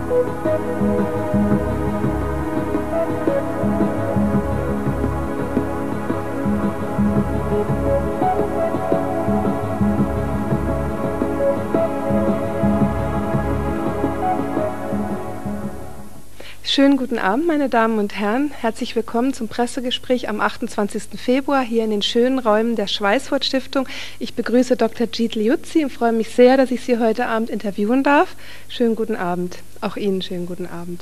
Schönen guten Abend, meine Damen und Herren. Herzlich willkommen zum Pressegespräch am 28. Februar hier in den schönen Räumen der Schweißfurt Stiftung. Ich begrüße Dr. Jeet Liuzzi und freue mich sehr, dass ich Sie heute Abend interviewen darf. Schönen guten Abend. Auch Ihnen schönen guten Abend.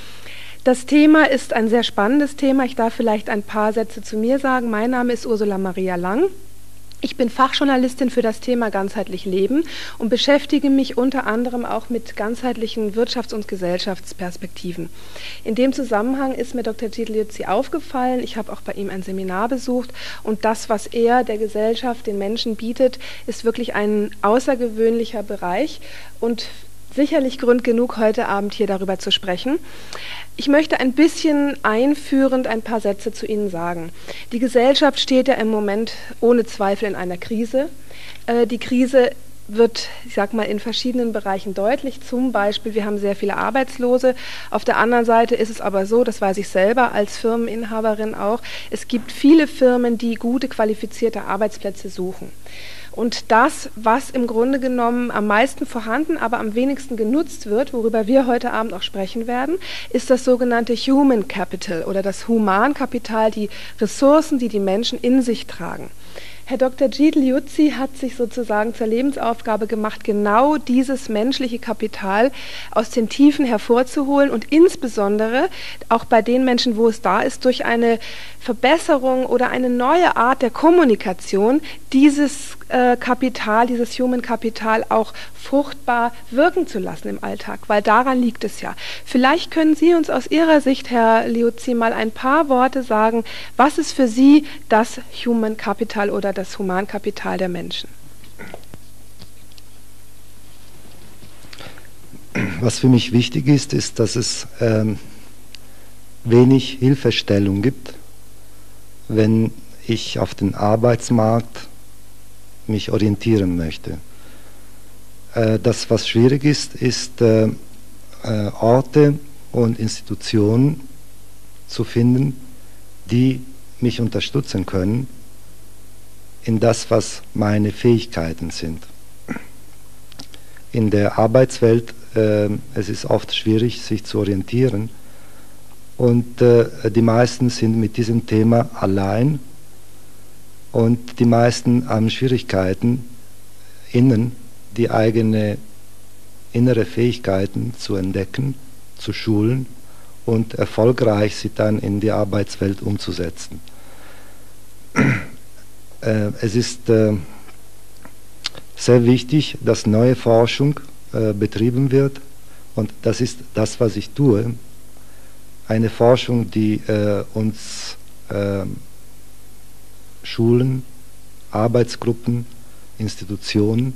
Das Thema ist ein sehr spannendes Thema. Ich darf vielleicht ein paar Sätze zu mir sagen. Mein Name ist Ursula Maria Lang. Ich bin Fachjournalistin für das Thema ganzheitlich Leben und beschäftige mich unter anderem auch mit ganzheitlichen Wirtschafts- und Gesellschaftsperspektiven. In dem Zusammenhang ist mir Dr. Jeet Liuzzi aufgefallen. Ich habe auch bei ihm ein Seminar besucht und das, was er der Gesellschaft, den Menschen bietet, ist wirklich ein außergewöhnlicher Bereich und sicherlich Grund genug, heute Abend hier darüber zu sprechen. Ich möchte ein bisschen einführend ein paar Sätze zu Ihnen sagen. Die Gesellschaft steht ja im Moment ohne Zweifel in einer Krise. Die Krise wird, ich sag mal, in verschiedenen Bereichen deutlich. Zum Beispiel, wir haben sehr viele Arbeitslose. Auf der anderen Seite ist es aber so, das weiß ich selber als Firmeninhaberin auch, es gibt viele Firmen, die gute, qualifizierte Arbeitsplätze suchen. Und das, was im Grunde genommen am meisten vorhanden, aber am wenigsten genutzt wird, worüber wir heute Abend auch sprechen werden, ist das sogenannte Human Capital oder das Humankapital, die Ressourcen, die die Menschen in sich tragen. Herr Dr. Jeet Liuzzi hat sich sozusagen zur Lebensaufgabe gemacht, genau dieses menschliche Kapital aus den Tiefen hervorzuholen und insbesondere auch bei den Menschen, wo es da ist, durch eine Verbesserung oder eine neue Art der Kommunikation dieses Kapital, dieses Human Kapital auch fruchtbar wirken zu lassen im Alltag, weil daran liegt es ja. Vielleicht können Sie uns aus Ihrer Sicht, Herr Liuzzi, mal ein paar Worte sagen, was ist für Sie das Human Capital oder das Humankapital der Menschen? Was für mich wichtig ist, ist, dass es wenig Hilfestellung gibt, wenn ich auf den Arbeitsmarkt mich orientieren möchte. Das, was schwierig ist, ist Orte und Institutionen zu finden, die mich unterstützen können in das, was meine Fähigkeiten sind. In der Arbeitswelt es ist oft schwierig, sich zu orientieren und die meisten sind mit diesem Thema allein und die meisten haben Schwierigkeiten, innen die eigene innere Fähigkeiten zu entdecken, zu schulen und erfolgreich sie dann in die Arbeitswelt umzusetzen. Es ist sehr wichtig, dass neue Forschung betrieben wird und das ist das, was ich tue. Eine Forschung, die uns Schulen, Arbeitsgruppen, Institutionen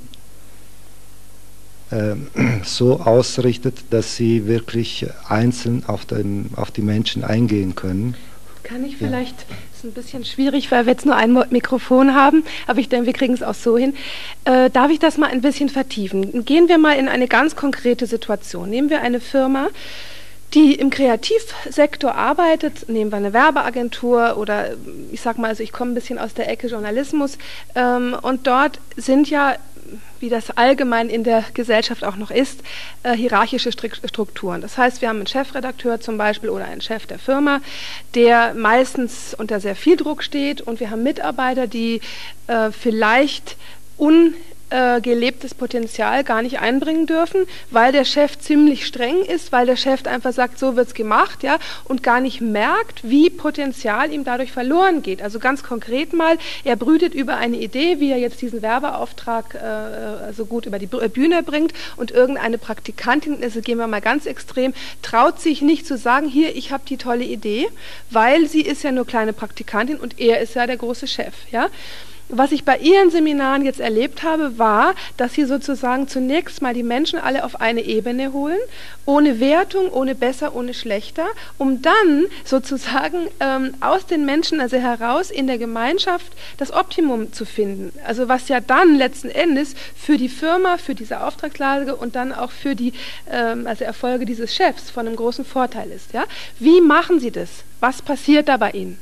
so ausrichtet, dass sie wirklich einzeln auf die Menschen eingehen können. Kann ich vielleicht, das ist ein bisschen schwierig, weil wir jetzt nur ein Mikrofon haben, aber ich denke, wir kriegen es auch so hin. Darf ich das mal ein bisschen vertiefen? Gehen wir mal in eine ganz konkrete Situation. Nehmen wir eine Firma, die im Kreativsektor arbeitet, nehmen wir eine Werbeagentur oder ich sag mal, also ich komme ein bisschen aus der Ecke Journalismus und dort sind ja, wie das allgemein in der Gesellschaft auch noch ist, hierarchische Strukturen. Das heißt, wir haben einen Chefredakteur zum Beispiel oder einen Chef der Firma, der meistens unter sehr viel Druck steht und wir haben Mitarbeiter, die vielleicht gelebtes Potenzial gar nicht einbringen dürfen, weil der Chef ziemlich streng ist, weil der Chef einfach sagt, so wird's gemacht, ja, und gar nicht merkt, wie Potenzial ihm dadurch verloren geht. Also ganz konkret mal, er brütet über eine Idee, wie er jetzt diesen Werbeauftrag so gut über die Bühne bringt und irgendeine Praktikantin, also gehen wir mal ganz extrem, traut sich nicht zu sagen, hier, ich habe die tolle Idee, weil sie ist ja nur kleine Praktikantin und er ist ja der große Chef, ja. Was ich bei Ihren Seminaren jetzt erlebt habe, war, dass Sie sozusagen zunächst mal die Menschen alle auf eine Ebene holen, ohne Wertung, ohne besser, ohne schlechter, um dann sozusagen aus den Menschen also heraus in der Gemeinschaft das Optimum zu finden. Also was ja dann letzten Endes für die Firma, für diese Auftragslage und dann auch für die also Erfolge dieses Chefs von einem großen Vorteil ist. Ja? Wie machen Sie das? Was passiert da bei Ihnen?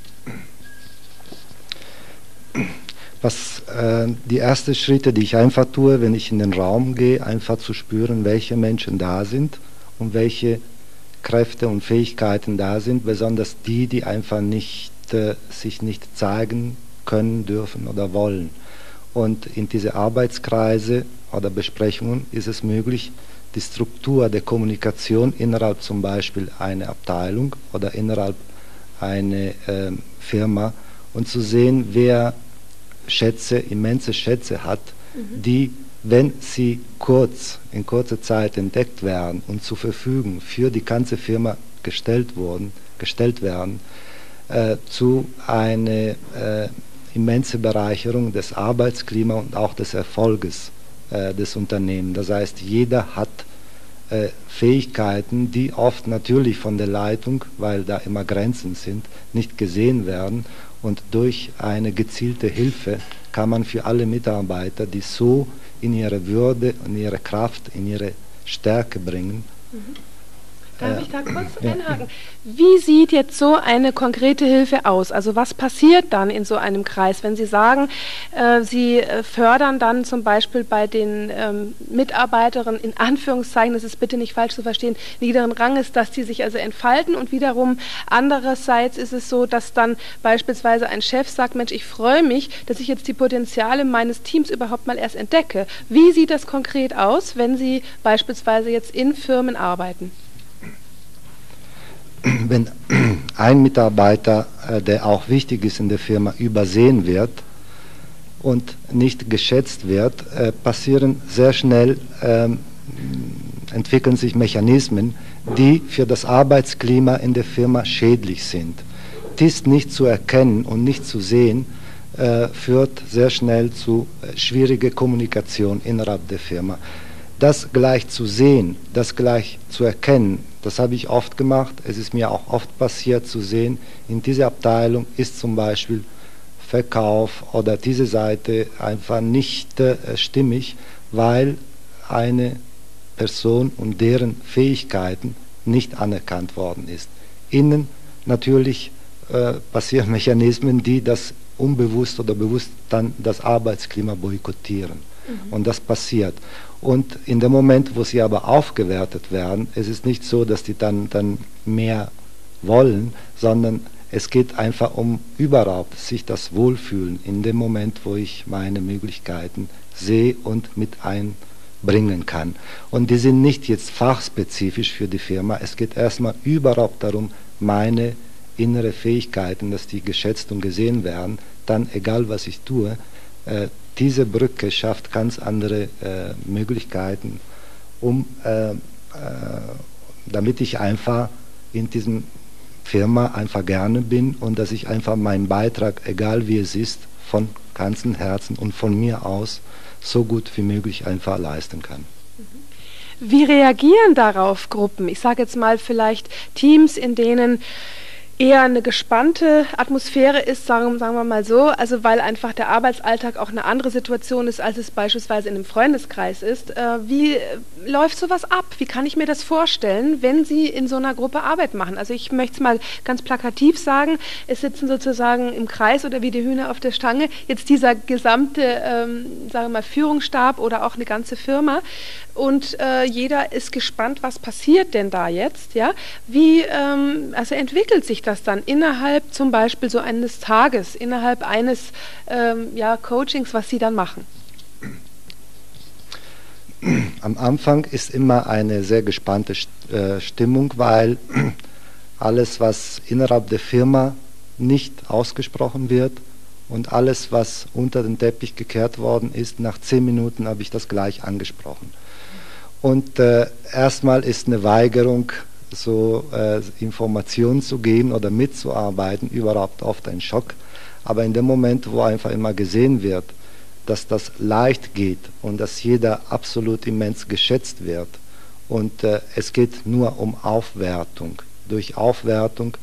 Die ersten Schritte, die ich einfach tue, wenn ich in den Raum gehe, einfach zu spüren, welche Menschen da sind und welche Kräfte und Fähigkeiten da sind, besonders die, die einfach sich nicht zeigen können, dürfen oder wollen. Und in diese Arbeitskreise oder Besprechungen ist es möglich, die Struktur der Kommunikation innerhalb zum Beispiel einer Abteilung oder innerhalb einer Firma und zu sehen, wer immense Schätze hat, die, wenn sie in kurzer Zeit entdeckt werden und zur Verfügung für die ganze Firma gestellt werden, zu einer immense Bereicherung des Arbeitsklimas und auch des Erfolges des Unternehmens. Das heißt, jeder hat Fähigkeiten, die oft natürlich von der Leitung, weil da immer Grenzen sind, nicht gesehen werden. Und durch eine gezielte Hilfe kann man für alle Mitarbeiter, die so in ihre Würde, in ihre Kraft, in ihre Stärke bringen. Darf ich da kurz einhaken? Wie sieht jetzt so eine konkrete Hilfe aus? Also was passiert dann in so einem Kreis, wenn Sie sagen, Sie fördern dann zum Beispiel bei den Mitarbeiterinnen, in Anführungszeichen, das ist bitte nicht falsch zu verstehen, niederen Ranges, dass die sich also entfalten und wiederum andererseits ist es so, dass dann beispielsweise ein Chef sagt, Mensch, ich freue mich, dass ich jetzt die Potenziale meines Teams überhaupt mal erst entdecke. Wie sieht das konkret aus, wenn Sie beispielsweise jetzt in Firmen arbeiten? Wenn ein Mitarbeiter, der auch wichtig ist in der Firma, übersehen wird und nicht geschätzt wird, passieren sehr schnell, entwickeln sich Mechanismen, die für das Arbeitsklima in der Firma schädlich sind. Dies nicht zu erkennen und nicht zu sehen, führt sehr schnell zu schwieriger Kommunikation innerhalb der Firma. Das gleich zu sehen, das gleich zu erkennen, das habe ich oft gemacht. Es ist mir auch oft passiert zu sehen, in dieser Abteilung ist zum Beispiel Verkauf oder diese Seite einfach nicht stimmig, weil eine Person und deren Fähigkeiten nicht anerkannt worden ist. Innen natürlich passieren Mechanismen, die das unbewusst oder bewusst dann das Arbeitsklima boykottieren. Und das passiert. Und in dem Moment, wo sie aber aufgewertet werden, es ist nicht so, dass die dann mehr wollen, sondern es geht einfach um überhaupt sich das Wohlfühlen in dem Moment, wo ich meine Möglichkeiten sehe und mit einbringen kann. Und die sind nicht jetzt fachspezifisch für die Firma. Es geht erstmal überhaupt darum, meine innere Fähigkeiten, dass die geschätzt und gesehen werden, dann egal was ich tue, diese Brücke schafft ganz andere Möglichkeiten, damit ich einfach in diesem Firma einfach gerne bin und dass ich einfach meinen Beitrag, egal wie es ist, von ganzem Herzen und von mir aus so gut wie möglich einfach leisten kann. Wie reagieren darauf Gruppen? Ich sage jetzt mal vielleicht Teams, in denen eher eine gespannte Atmosphäre ist, sagen wir mal so, also weil einfach der Arbeitsalltag auch eine andere Situation ist, als es beispielsweise in einem Freundeskreis ist. Wie läuft sowas ab? Wie kann ich mir das vorstellen, wenn Sie in so einer Gruppe Arbeit machen? Also ich möchte es mal ganz plakativ sagen, es sitzen sozusagen im Kreis oder wie die Hühner auf der Stange jetzt dieser gesamte, sagen wir mal, Führungsstab oder auch eine ganze Firma und jeder ist gespannt, was passiert denn da jetzt, ja? Wie, also entwickelt sich das dann innerhalb zum Beispiel so eines Tages, innerhalb eines Coachings, was Sie dann machen? Am Anfang ist immer eine sehr gespannte Stimmung, weil alles, was innerhalb der Firma nicht ausgesprochen wird und alles, was unter den Teppich gekehrt worden ist, nach 10 Minuten habe ich das gleich angesprochen. Und erstmal ist eine Weigerung, so Informationen zu geben oder mitzuarbeiten, überhaupt oft ein Schock. Aber in dem Moment, wo einfach immer gesehen wird, dass das leicht geht und dass jeder absolut immens geschätzt wird und es geht nur um Aufwertung. Durch Aufwertung,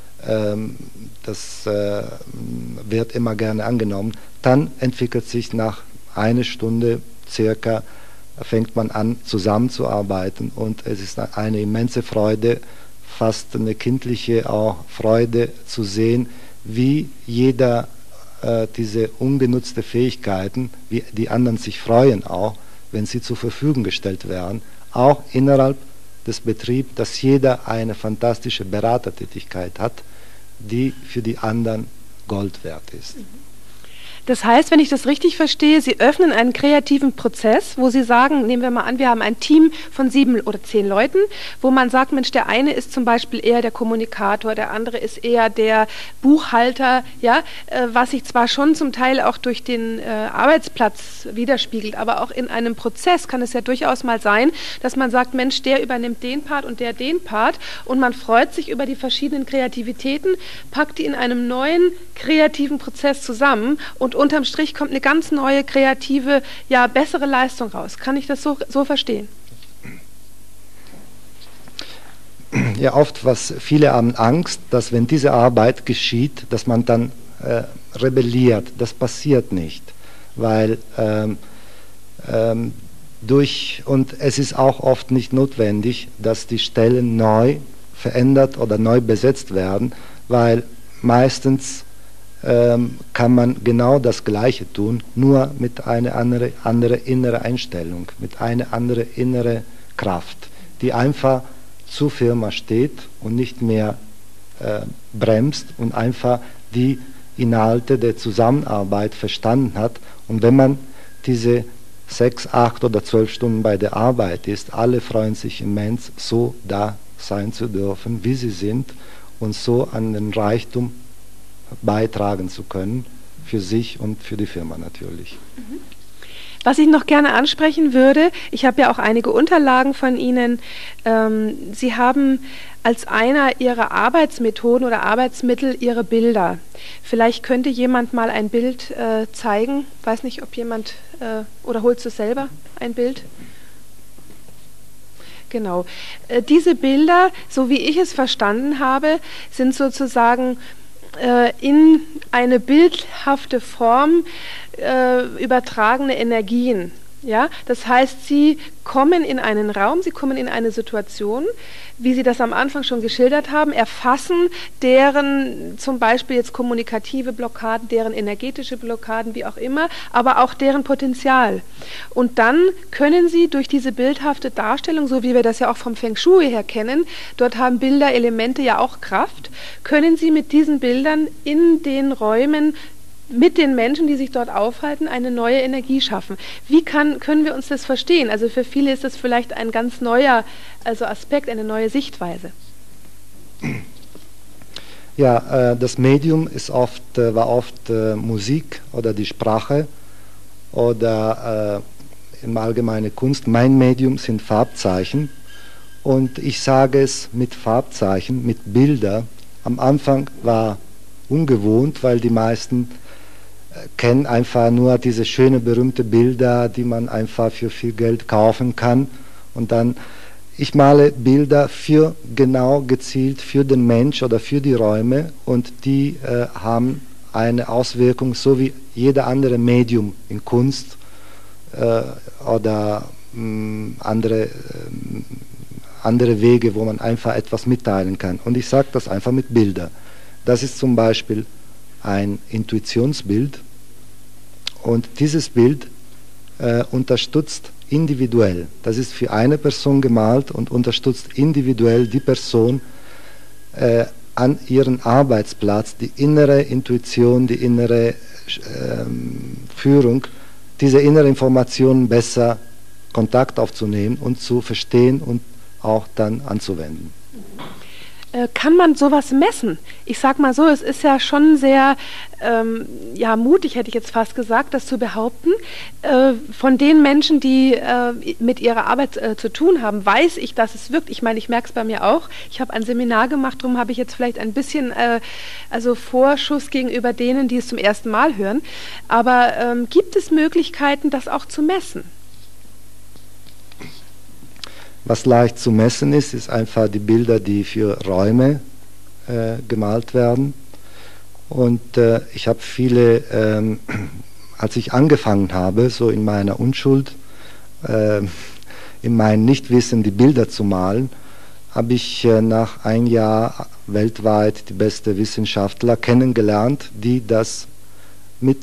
das wird immer gerne angenommen, dann entwickelt sich nach einer Stunde circa, fängt man an zusammenzuarbeiten und es ist eine immense Freude, fast eine kindliche auch Freude zu sehen, wie jeder diese ungenutzte Fähigkeiten, wie die anderen sich freuen auch, wenn sie zur Verfügung gestellt werden, auch innerhalb des Betriebs, dass jeder eine fantastische Beratertätigkeit hat, die für die anderen Gold wert ist. Das heißt, wenn ich das richtig verstehe, Sie öffnen einen kreativen Prozess, wo Sie sagen, nehmen wir mal an, wir haben ein Team von 7 oder 10 Leuten, wo man sagt, Mensch, der eine ist zum Beispiel eher der Kommunikator, der andere ist eher der Buchhalter, ja, was sich zwar schon zum Teil auch durch den Arbeitsplatz widerspiegelt, aber auch in einem Prozess kann es ja durchaus mal sein, dass man sagt, Mensch, der übernimmt den Part und der den Part und man freut sich über die verschiedenen Kreativitäten, packt die in einem neuen kreativen Prozess zusammen und unterm Strich kommt eine ganz neue, kreative, ja, bessere Leistung raus. Kann ich das so verstehen? Ja, oft viele haben Angst, dass wenn diese Arbeit geschieht, dass man dann rebelliert. Das passiert nicht, weil und es ist auch oft nicht notwendig, dass die Stellen neu verändert oder neu besetzt werden, weil meistens kann man genau das Gleiche tun, nur mit einer andere innere Einstellung, mit einer anderen innere Kraft, die einfach zur Firma steht und nicht mehr bremst und einfach die Inhalte der Zusammenarbeit verstanden hat. Und wenn man diese 6, 8 oder 12 Stunden bei der Arbeit ist, alle freuen sich immens, so da sein zu dürfen, wie sie sind und so an den Reichtum beitragen zu können, für sich und für die Firma natürlich. Was ich noch gerne ansprechen würde, ich habe ja auch einige Unterlagen von Ihnen. Sie haben als einer Ihrer Arbeitsmethoden oder Arbeitsmittel Ihre Bilder. Vielleicht könnte jemand mal ein Bild zeigen. Ich weiß nicht, ob jemand, oder holst du selber ein Bild? Genau. Diese Bilder, so wie ich es verstanden habe, sind sozusagen in eine bildhafte Form übertragene Energien. Ja? Das heißt, Sie kommen in einen Raum, Sie kommen in eine Situation, wie Sie das am Anfang schon geschildert haben, erfassen deren zum Beispiel jetzt kommunikative Blockaden, deren energetische Blockaden, wie auch immer, aber auch deren Potenzial. Und dann können Sie durch diese bildhafte Darstellung, so wie wir das ja auch vom Feng Shui her kennen, dort haben Bilderelemente ja auch Kraft, können Sie mit diesen Bildern in den Räumen mit den Menschen, die sich dort aufhalten, eine neue Energie schaffen. Wie können wir uns das verstehen? Also für viele ist das vielleicht ein ganz neuer Aspekt, eine neue Sichtweise. Ja, das Medium war oft Musik oder die Sprache oder im Allgemeinen Kunst. Mein Medium sind Farbzeichen und ich sage es mit Farbzeichen, mit Bilder. Am Anfang war ungewohnt, weil die meisten kennen einfach nur diese schönen, berühmte Bilder, die man einfach für viel Geld kaufen kann. Und dann, ich male Bilder genau gezielt für den Mensch oder für die Räume und die haben eine Auswirkung, so wie jeder andere Medium in Kunst oder andere Wege, wo man einfach etwas mitteilen kann. Und ich sage das einfach mit Bildern. Das ist zum Beispiel ein Intuitionsbild und dieses Bild unterstützt individuell. Das ist für eine Person gemalt und unterstützt individuell die Person an ihrem Arbeitsplatz, die innere Intuition, die innere Führung, diese innere Information besser Kontakt aufzunehmen und zu verstehen und auch dann anzuwenden. Kann man sowas messen? Ich sag mal so, es ist ja schon sehr ja, mutig, hätte ich jetzt fast gesagt, das zu behaupten. Von den Menschen, die mit ihrer Arbeit zu tun haben, weiß ich, dass es wirkt. Ich meine, ich merke es bei mir auch. Ich habe ein Seminar gemacht, darum habe ich jetzt vielleicht ein bisschen also Vorschuss gegenüber denen, die es zum ersten Mal hören. Aber gibt es Möglichkeiten, das auch zu messen? Was leicht zu messen ist, ist einfach die Bilder, die für Räume gemalt werden. Und ich habe viele, als ich angefangen habe, so in meiner Unschuld, in meinem Nichtwissen die Bilder zu malen, habe ich nach einem Jahr weltweit die besten Wissenschaftler kennengelernt, die das mit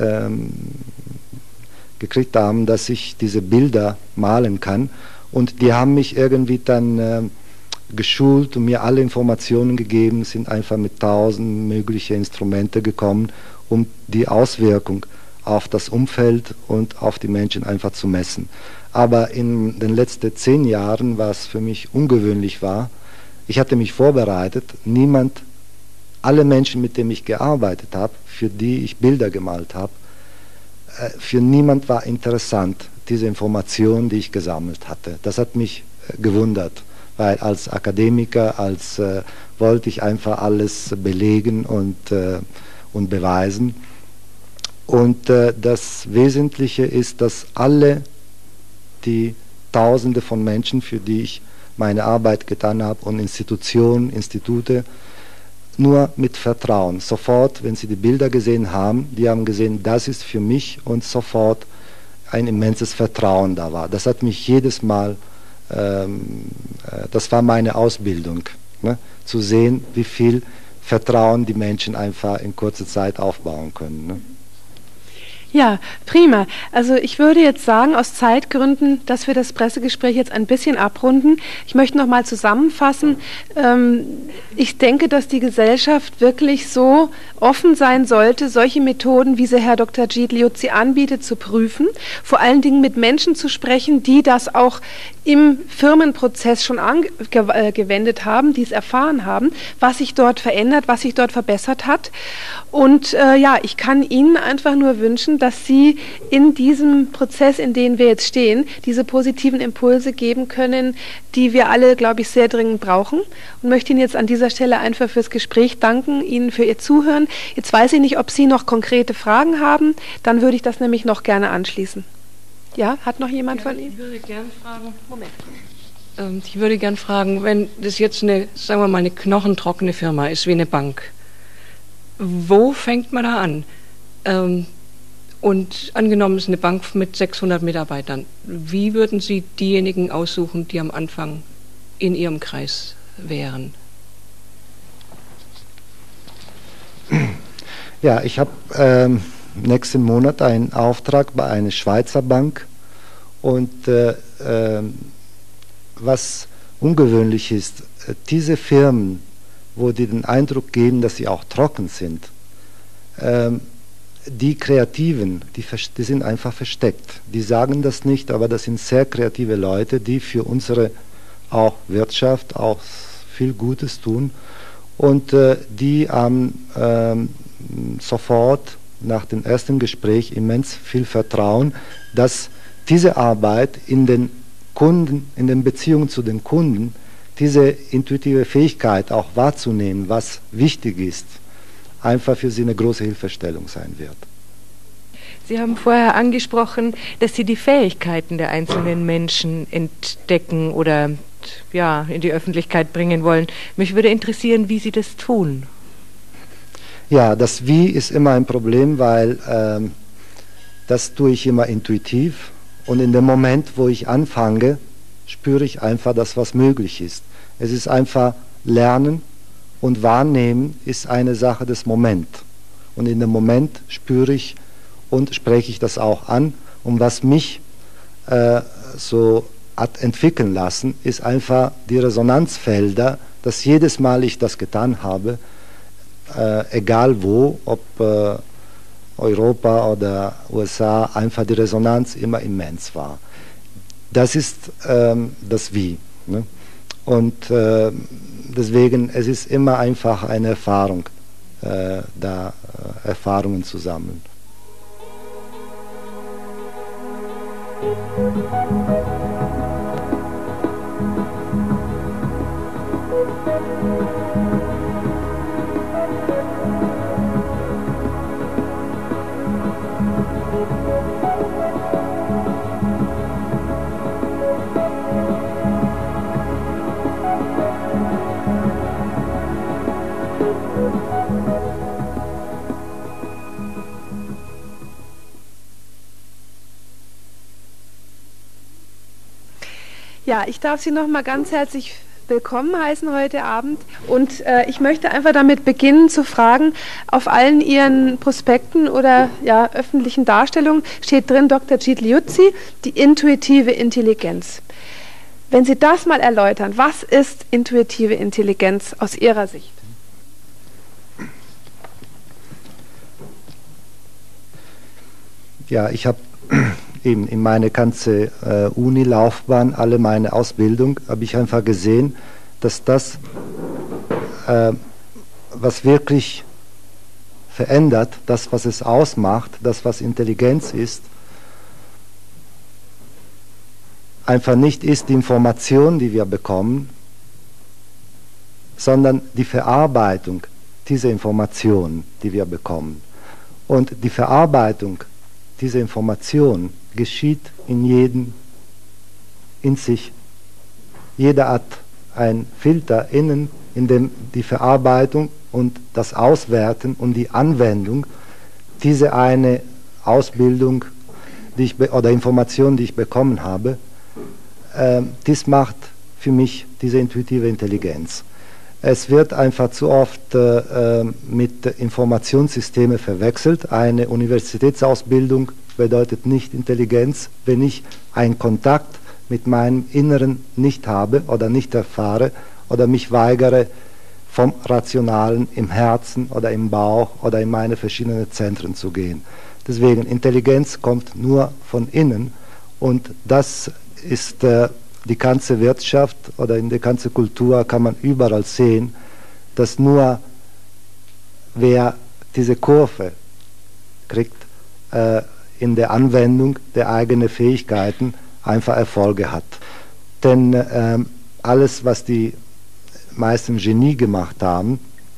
gekriegt haben, dass ich diese Bilder malen kann. Und die haben mich irgendwie dann geschult und mir alle Informationen gegeben, sind einfach mit 1000 mögliche Instrumente gekommen, um die Auswirkung auf das Umfeld und auf die Menschen einfach zu messen. Aber in den letzten 10 Jahren, was für mich ungewöhnlich war, ich hatte mich vorbereitet, alle Menschen, mit denen ich gearbeitet habe, für die ich Bilder gemalt habe, für niemand war interessant, diese Informationen, die ich gesammelt hatte. Das hat mich gewundert, weil als Akademiker, wollte ich einfach alles belegen und beweisen. Und das Wesentliche ist, dass alle die Tausende von Menschen, für die ich meine Arbeit getan habe, und Institutionen, Institute, nur mit Vertrauen. Sofort, wenn sie die Bilder gesehen haben, die haben gesehen, das ist für mich, und sofort ein immenses Vertrauen da war. Das hat mich jedes Mal, das war meine Ausbildung, ne? Zu sehen, wie viel Vertrauen die Menschen einfach in kurzer Zeit aufbauen können. Ne? Ja, prima. Also ich würde jetzt sagen, aus Zeitgründen, dass wir das Pressegespräch jetzt ein bisschen abrunden. Ich möchte noch mal zusammenfassen. Ich denke, dass die Gesellschaft wirklich so offen sein sollte, solche Methoden, wie sie Herr Dr. Jeet Liuzzi anbietet, zu prüfen. Vor allen Dingen mit Menschen zu sprechen, die das auch im Firmenprozess schon angewendet haben, die es erfahren haben, was sich dort verändert, was sich dort verbessert hat. Und ja, ich kann Ihnen einfach nur wünschen, dass Sie in diesem Prozess, in dem wir jetzt stehen, diese positiven Impulse geben können, die wir alle, glaube ich, sehr dringend brauchen. Und möchte Ihnen jetzt an dieser Stelle einfach fürs Gespräch danken, Ihnen für Ihr Zuhören. Jetzt weiß ich nicht, ob Sie noch konkrete Fragen haben. Dann würde ich das nämlich noch gerne anschließen. Ja, hat noch jemand von Ihnen? Ich würde gerne fragen, ich würde gerne fragen, wenn das jetzt eine, sagen wir mal, eine knochentrockene Firma ist, wie eine Bank, wo fängt man da an? Und angenommen, es ist eine Bank mit 600 Mitarbeitern, wie würden Sie diejenigen aussuchen, die am Anfang in Ihrem Kreis wären? Ja, ich habe nächsten Monat einen Auftrag bei einer Schweizer Bank, und was ungewöhnlich ist, diese Firmen, wo die den Eindruck geben, dass sie auch trocken sind, die Kreativen, die sind einfach versteckt. Die sagen das nicht, aber das sind sehr kreative Leute, die für unsere auch Wirtschaft auch viel Gutes tun, und die haben sofort nach dem ersten Gespräch immens viel Vertrauen, dass diese Arbeit in den Kunden, in den Beziehungen zu den Kunden, diese intuitive Fähigkeit auch wahrzunehmen, was wichtig ist, einfach für sie eine große Hilfestellung sein wird. Sie haben vorher angesprochen, dass Sie die Fähigkeiten der einzelnen Menschen entdecken oder ja, in die Öffentlichkeit bringen wollen. Mich würde interessieren, wie Sie das tun. Ja, das Wie ist immer ein Problem, weil das tue ich immer intuitiv, und in dem Moment, wo ich anfange, spüre ich einfach, dass was möglich ist. Es ist einfach Lernen, und Wahrnehmen ist eine Sache des Moments. Und in dem Moment spüre ich und spreche ich das auch an. Und was mich so hat entwickeln lassen, ist einfach die Resonanzfelder, dass jedes Mal ich das getan habe, egal wo, ob Europa oder USA, einfach die Resonanz immer immens war. Das ist das Wie. Ne? Und deswegen, es ist immer einfach eine Erfahrung, Erfahrungen zu sammeln. Ja, ich darf Sie noch mal ganz herzlich willkommen heißen heute Abend und ich möchte einfach damit beginnen zu fragen, auf allen Ihren Prospekten oder ja, öffentlichen Darstellungen steht drin Dr. Jeet Liuzzi, die intuitive Intelligenz. Wenn Sie das mal erläutern, was ist intuitive Intelligenz aus Ihrer Sicht? Ja, ich habe eben in meine ganze Unilaufbahn, alle meine Ausbildung, habe ich einfach gesehen, dass das, was wirklich verändert, das, was es ausmacht, das, was Intelligenz ist, einfach nicht ist die Information, die wir bekommen, sondern die Verarbeitung dieser Information, die wir bekommen. Und die Verarbeitung dieser Information geschieht in sich. Jeder hat ein Filter innen, in dem die Verarbeitung und das Auswerten und die Anwendung diese eine Ausbildung oder Information, die ich bekommen habe, das macht für mich diese intuitive Intelligenz. Es wird einfach zu oft mit Informationssystemen verwechselt. Eine Universitätsausbildung bedeutet nicht Intelligenz, wenn ich einen Kontakt mit meinem Inneren nicht habe oder nicht erfahre oder mich weigere, vom Rationalen im Herzen oder im Bauch oder in meine verschiedenen Zentren zu gehen. Deswegen, Intelligenz kommt nur von innen und das ist die ganze Wirtschaft oder in der ganzen Kultur kann man überall sehen, dass nur wer diese Kurve kriegt, in der Anwendung der eigenen Fähigkeiten einfach Erfolge hat. Denn alles, was die meisten Genie gemacht haben,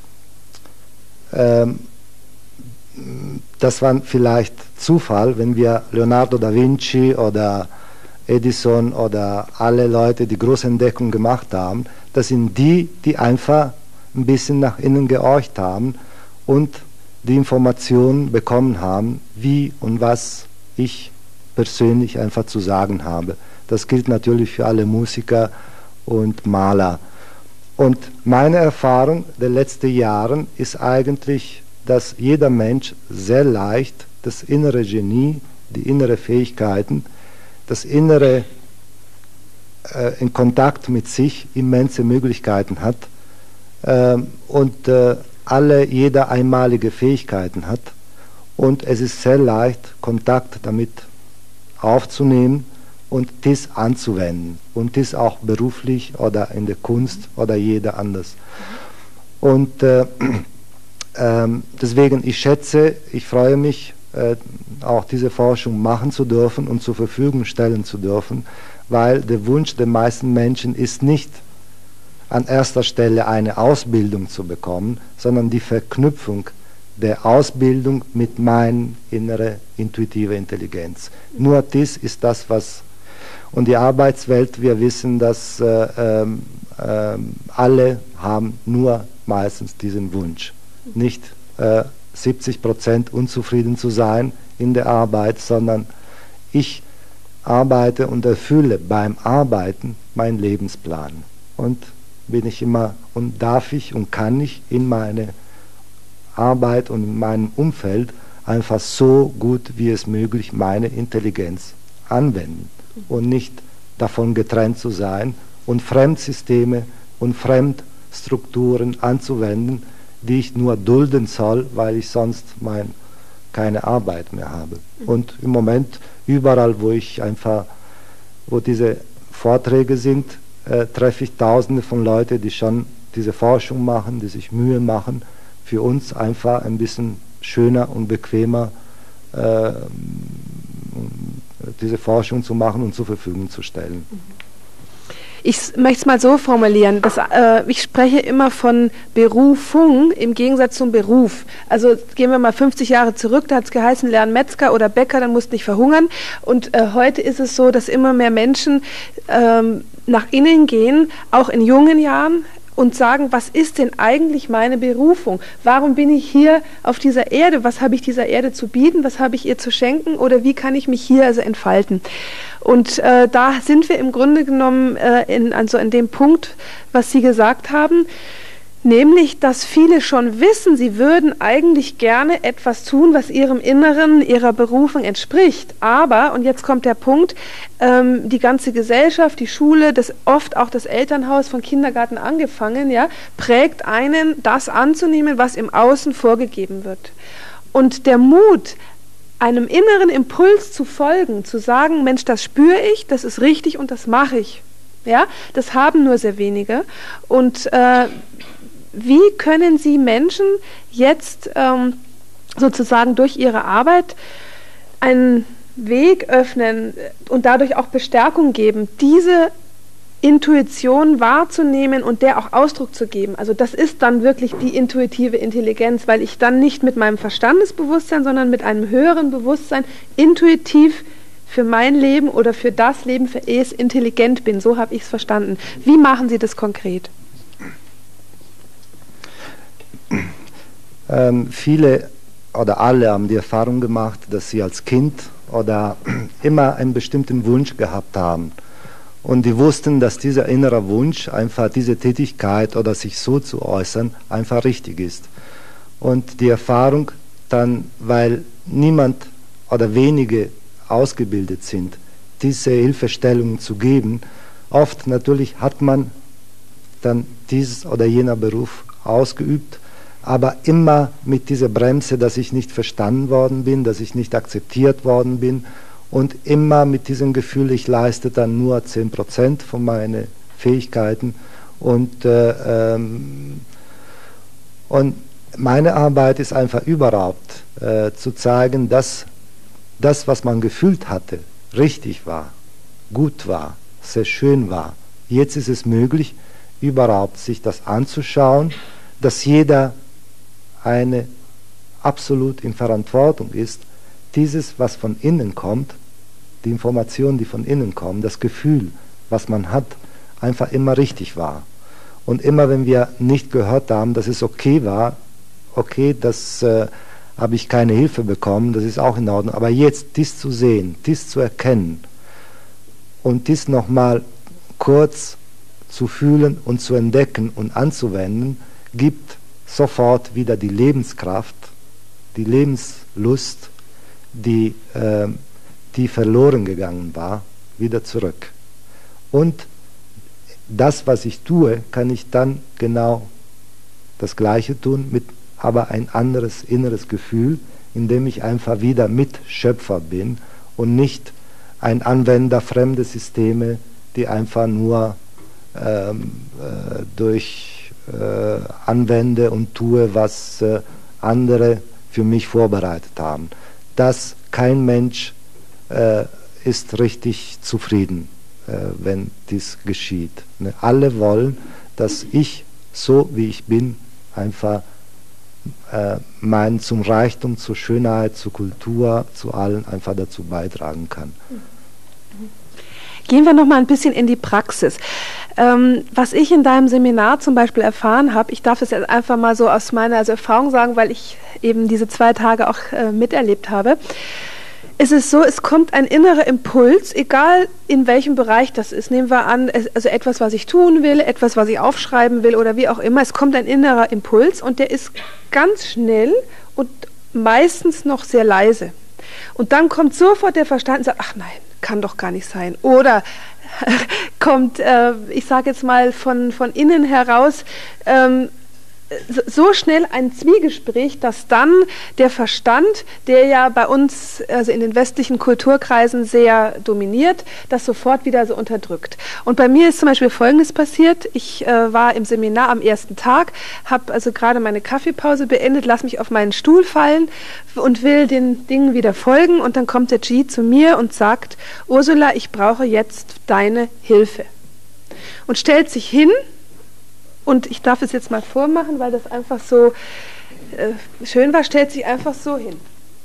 das war vielleicht Zufall, wenn wir Leonardo da Vinci oder Edison oder alle Leute, die große Entdeckungen gemacht haben, das sind die, die einfach ein bisschen nach innen gehorcht haben und die Informationen bekommen haben, wie und was ich persönlich einfach zu sagen habe. Das gilt natürlich für alle Musiker und Maler. Und meine Erfahrung der letzten Jahre ist eigentlich, dass jeder Mensch sehr leicht das innere Genie, die innere Fähigkeiten, das innere in Kontakt mit sich immense Möglichkeiten hat und jeder einmalige Fähigkeiten hat und es ist sehr leicht, Kontakt damit aufzunehmen und dies anzuwenden und dies auch beruflich oder in der Kunst oder jeder anders. Und deswegen, ich freue mich, auch diese Forschung machen zu dürfen und zur Verfügung stellen zu dürfen, weil der Wunsch der meisten Menschen ist nicht an erster Stelle eine Ausbildung zu bekommen, sondern die Verknüpfung der Ausbildung mit meiner inneren intuitiven Intelligenz. Nur dies ist das, was... Und die Arbeitswelt, wir wissen, dass alle haben nur meistens diesen Wunsch. Nicht 70% unzufrieden zu sein in der Arbeit, sondern ich arbeite und erfülle beim Arbeiten meinen Lebensplan. Und bin ich immer und darf ich und kann ich in meine Arbeit und in meinem Umfeld einfach so gut wie es möglich meine Intelligenz anwenden und nicht davon getrennt zu sein und Fremdsysteme und Fremdstrukturen anzuwenden, die ich nur dulden soll, weil ich sonst keine Arbeit mehr habe. Und im Moment überall, wo diese Vorträge sind, treffe ich Tausende von Leuten, die schon diese Forschung machen, die sich Mühe machen, für uns einfach ein bisschen schöner und bequemer diese Forschung zu machen und zur Verfügung zu stellen. Ich möchte es mal so formulieren, dass, ich spreche immer von Berufung im Gegensatz zum Beruf. Also gehen wir mal 50 Jahre zurück, da hat es geheißen, lern Metzger oder Bäcker, dann musst nicht verhungern. Und heute ist es so, dass immer mehr Menschen nach innen gehen, auch in jungen Jahren, und sagen, was ist denn eigentlich meine Berufung? Warum bin ich hier auf dieser Erde? Was habe ich dieser Erde zu bieten? Was habe ich ihr zu schenken? Oder wie kann ich mich hier also entfalten? Und da sind wir im Grunde genommen in dem Punkt, was Sie gesagt haben, nämlich, dass viele schon wissen, sie würden eigentlich gerne etwas tun, was ihrem Inneren, ihrer Berufung entspricht. Aber, und jetzt kommt der Punkt, die ganze Gesellschaft, die Schule, oft auch das Elternhaus von Kindergarten angefangen, ja, prägt einen, das anzunehmen, was im Außen vorgegeben wird. Und der Mut, einem inneren Impuls zu folgen, zu sagen, Mensch, das spüre ich, das ist richtig und das mache ich. Ja, das haben nur sehr wenige. Und wie können Sie Menschen jetzt sozusagen durch Ihre Arbeit einen Weg öffnen und dadurch auch Bestärkung geben, diese Intuition wahrzunehmen und der auch Ausdruck zu geben? Also das ist dann wirklich die intuitive Intelligenz, weil ich dann nicht mit meinem Verstandesbewusstsein, sondern mit einem höheren Bewusstsein intuitiv für mein Leben oder für das Leben, für es intelligent bin. So habe ich es verstanden. Wie machen Sie das konkret? Viele oder alle haben die Erfahrung gemacht, dass sie als Kind oder immer einen bestimmten Wunsch gehabt haben. Und die wussten, dass dieser innere Wunsch, einfach diese Tätigkeit oder sich so zu äußern, einfach richtig ist. Und die Erfahrung dann, weil niemand oder wenige ausgebildet sind, diese Hilfestellungen zu geben, oft natürlich hat man dann dieses oder jener Beruf ausgeübt, aber immer mit dieser Bremse, dass ich nicht verstanden worden bin, dass ich nicht akzeptiert worden bin und immer mit diesem Gefühl, ich leiste dann nur 10% von meinen Fähigkeiten und meine Arbeit ist einfach überhaupt zu zeigen, dass das, was man gefühlt hatte, richtig war, gut war, sehr schön war. Jetzt ist es möglich, überhaupt sich das anzuschauen, dass jeder eine absolut in Verantwortung ist, dieses, was von innen kommt, die Information, die von innen kommt, das Gefühl, was man hat, einfach immer richtig war. Und immer, wenn wir nicht gehört haben, dass es okay war, okay, das habe ich keine Hilfe bekommen, das ist auch in Ordnung, aber jetzt dies zu sehen, dies zu erkennen und dies nochmal kurz zu fühlen und zu entdecken und anzuwenden, gibt sofort wieder die Lebenskraft, die Lebenslust, die verloren gegangen war, wieder zurück. Und das, was ich tue, kann ich dann genau das Gleiche tun, mit aber ein anderes inneres Gefühl, in dem ich einfach wieder Mitschöpfer bin und nicht ein Anwender fremder Systeme, die einfach nur durch anwende und tue, was andere für mich vorbereitet haben. Dass kein Mensch ist richtig zufrieden, wenn dies geschieht. Ne? Alle wollen, dass ich, so wie ich bin, einfach zum Reichtum, zur Schönheit, zur Kultur, zu allen einfach dazu beitragen kann. Gehen wir noch mal ein bisschen in die Praxis. Was ich in deinem Seminar zum Beispiel erfahren habe, ich darf das jetzt einfach mal so aus meiner Erfahrung sagen, weil ich eben diese 2 Tage auch miterlebt habe, ist es so, es kommt ein innerer Impuls, egal in welchem Bereich das ist. Nehmen wir an, also etwas, was ich tun will, etwas, was ich aufschreiben will oder wie auch immer. Es kommt ein innerer Impuls und der ist ganz schnell und meistens noch sehr leise. Und dann kommt sofort der Verstand und sagt, ach nein, kann doch gar nicht sein. Oder kommt, ich sage jetzt mal von innen heraus, so schnell ein Zwiegespräch, dass dann der Verstand, der ja bei uns, also in den westlichen Kulturkreisen sehr dominiert, das sofort wieder so unterdrückt. Und bei mir ist zum Beispiel Folgendes passiert. Ich war im Seminar am ersten Tag, habe also gerade meine Kaffeepause beendet, lasse mich auf meinen Stuhl fallen und will den Dingen wieder folgen. Und dann kommt der G zu mir und sagt, Ursula, ich brauche jetzt deine Hilfe. Und stellt sich hin. Und ich darf es jetzt mal vormachen, weil das einfach so schön war, stellt sich einfach so hin.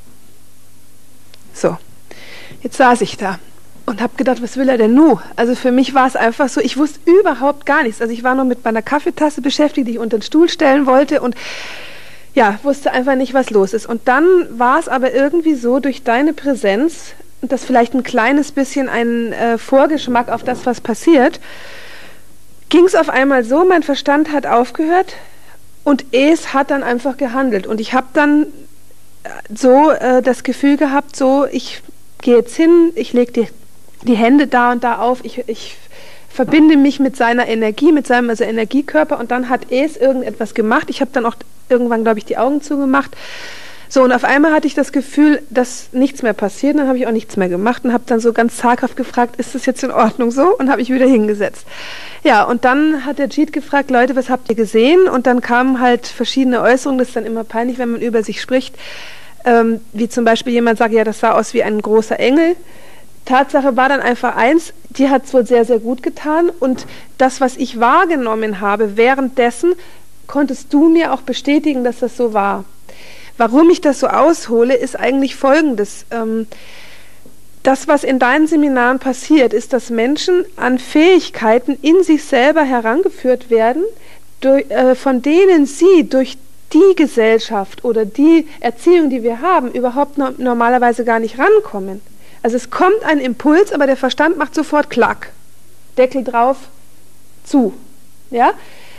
So, jetzt saß ich da und habe gedacht, was will er denn nun? Also für mich war es einfach so, ich wusste überhaupt gar nichts. Also ich war nur mit meiner Kaffeetasse beschäftigt, die ich unter den Stuhl stellen wollte und ja, wusste einfach nicht, was los ist. Und dann war es aber irgendwie so, durch deine Präsenz, und das vielleicht ein kleines bisschen ein Vorgeschmack auf das, was passiert, ging es auf einmal so, mein Verstand hat aufgehört und es hat dann einfach gehandelt. Und ich habe dann so das Gefühl gehabt, so, ich gehe jetzt hin, ich lege die Hände da und da auf, ich verbinde mich mit seiner Energie, mit seinem also Energiekörper und dann hat es irgendetwas gemacht. Ich habe dann auch irgendwann, glaube ich, die Augen zugemacht. So, und auf einmal hatte ich das Gefühl, dass nichts mehr passiert. Dann habe ich auch nichts mehr gemacht und habe dann so ganz zaghaft gefragt, ist das jetzt in Ordnung so? Und habe ich wieder hingesetzt. Ja, und dann hat der Jeet gefragt, Leute, was habt ihr gesehen? Und dann kamen halt verschiedene Äußerungen, das ist dann immer peinlich, wenn man über sich spricht, wie zum Beispiel jemand sagt, ja, das sah aus wie ein großer Engel. Tatsache war dann einfach eins, die hat es wohl sehr, sehr gut getan und das, was ich wahrgenommen habe, währenddessen konntest du mir auch bestätigen, dass das so war. Warum ich das so aushole, ist eigentlich Folgendes. Das, was in deinen Seminaren passiert, ist, dass Menschen an Fähigkeiten in sich selber herangeführt werden, von denen sie durch die Gesellschaft oder die Erziehung, die wir haben, überhaupt normalerweise gar nicht rankommen. Also es kommt ein Impuls, aber der Verstand macht sofort Klack. Deckel drauf, zu. Ja?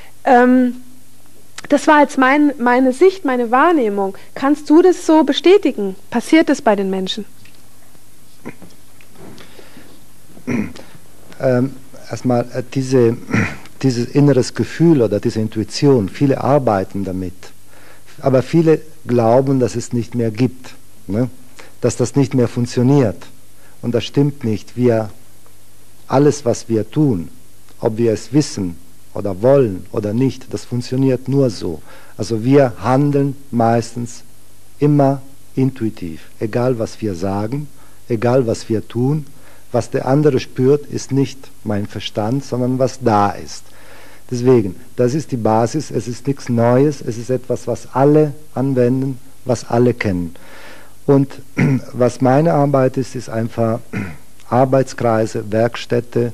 Das war jetzt meine Sicht, meine Wahrnehmung. Kannst du das so bestätigen? Passiert das bei den Menschen? Erstmal dieses inneres Gefühl oder diese Intuition, viele arbeiten damit. Aber viele glauben, dass es nicht mehr gibt, ne? Dass das nicht mehr funktioniert. Und das stimmt nicht. Alles, was wir tun, ob wir es wissen oder wollen oder nicht, das funktioniert nur so. Also wir handeln meistens immer intuitiv. Egal, was wir sagen, egal, was wir tun, was der andere spürt, ist nicht mein Verstand, sondern was da ist. Deswegen, das ist die Basis, es ist nichts Neues, es ist etwas, was alle anwenden, was alle kennen. Und was meine Arbeit ist, ist einfach Arbeitskreise, Werkstätte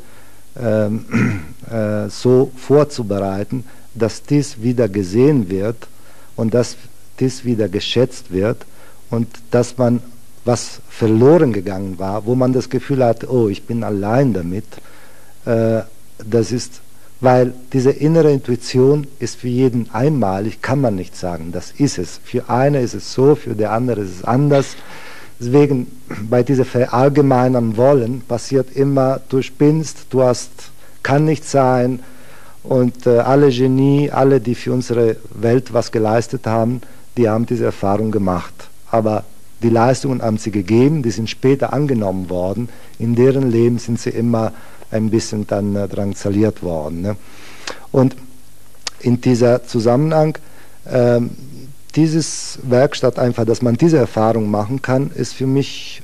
so vorzubereiten, dass dies wieder gesehen wird und dass dies wieder geschätzt wird und dass man, was verloren gegangen war, wo man das Gefühl hatte, oh, ich bin allein damit, das ist, weil diese innere Intuition ist für jeden einmalig, kann man nicht sagen, das ist es. Für eine ist es so, für die andere ist es anders. Deswegen bei diesem verallgemeinern Wollen passiert immer, du spinnst, kann nicht sein und alle Genie, alle, die für unsere Welt was geleistet haben, die haben diese Erfahrung gemacht. Aber die Leistungen haben sie gegeben, die sind später angenommen worden, in deren Leben sind sie immer ein bisschen dann drangsaliert worden. Ne? Und in dieser Zusammenhang, dieses Werkstatt einfach, dass man diese Erfahrung machen kann, ist für mich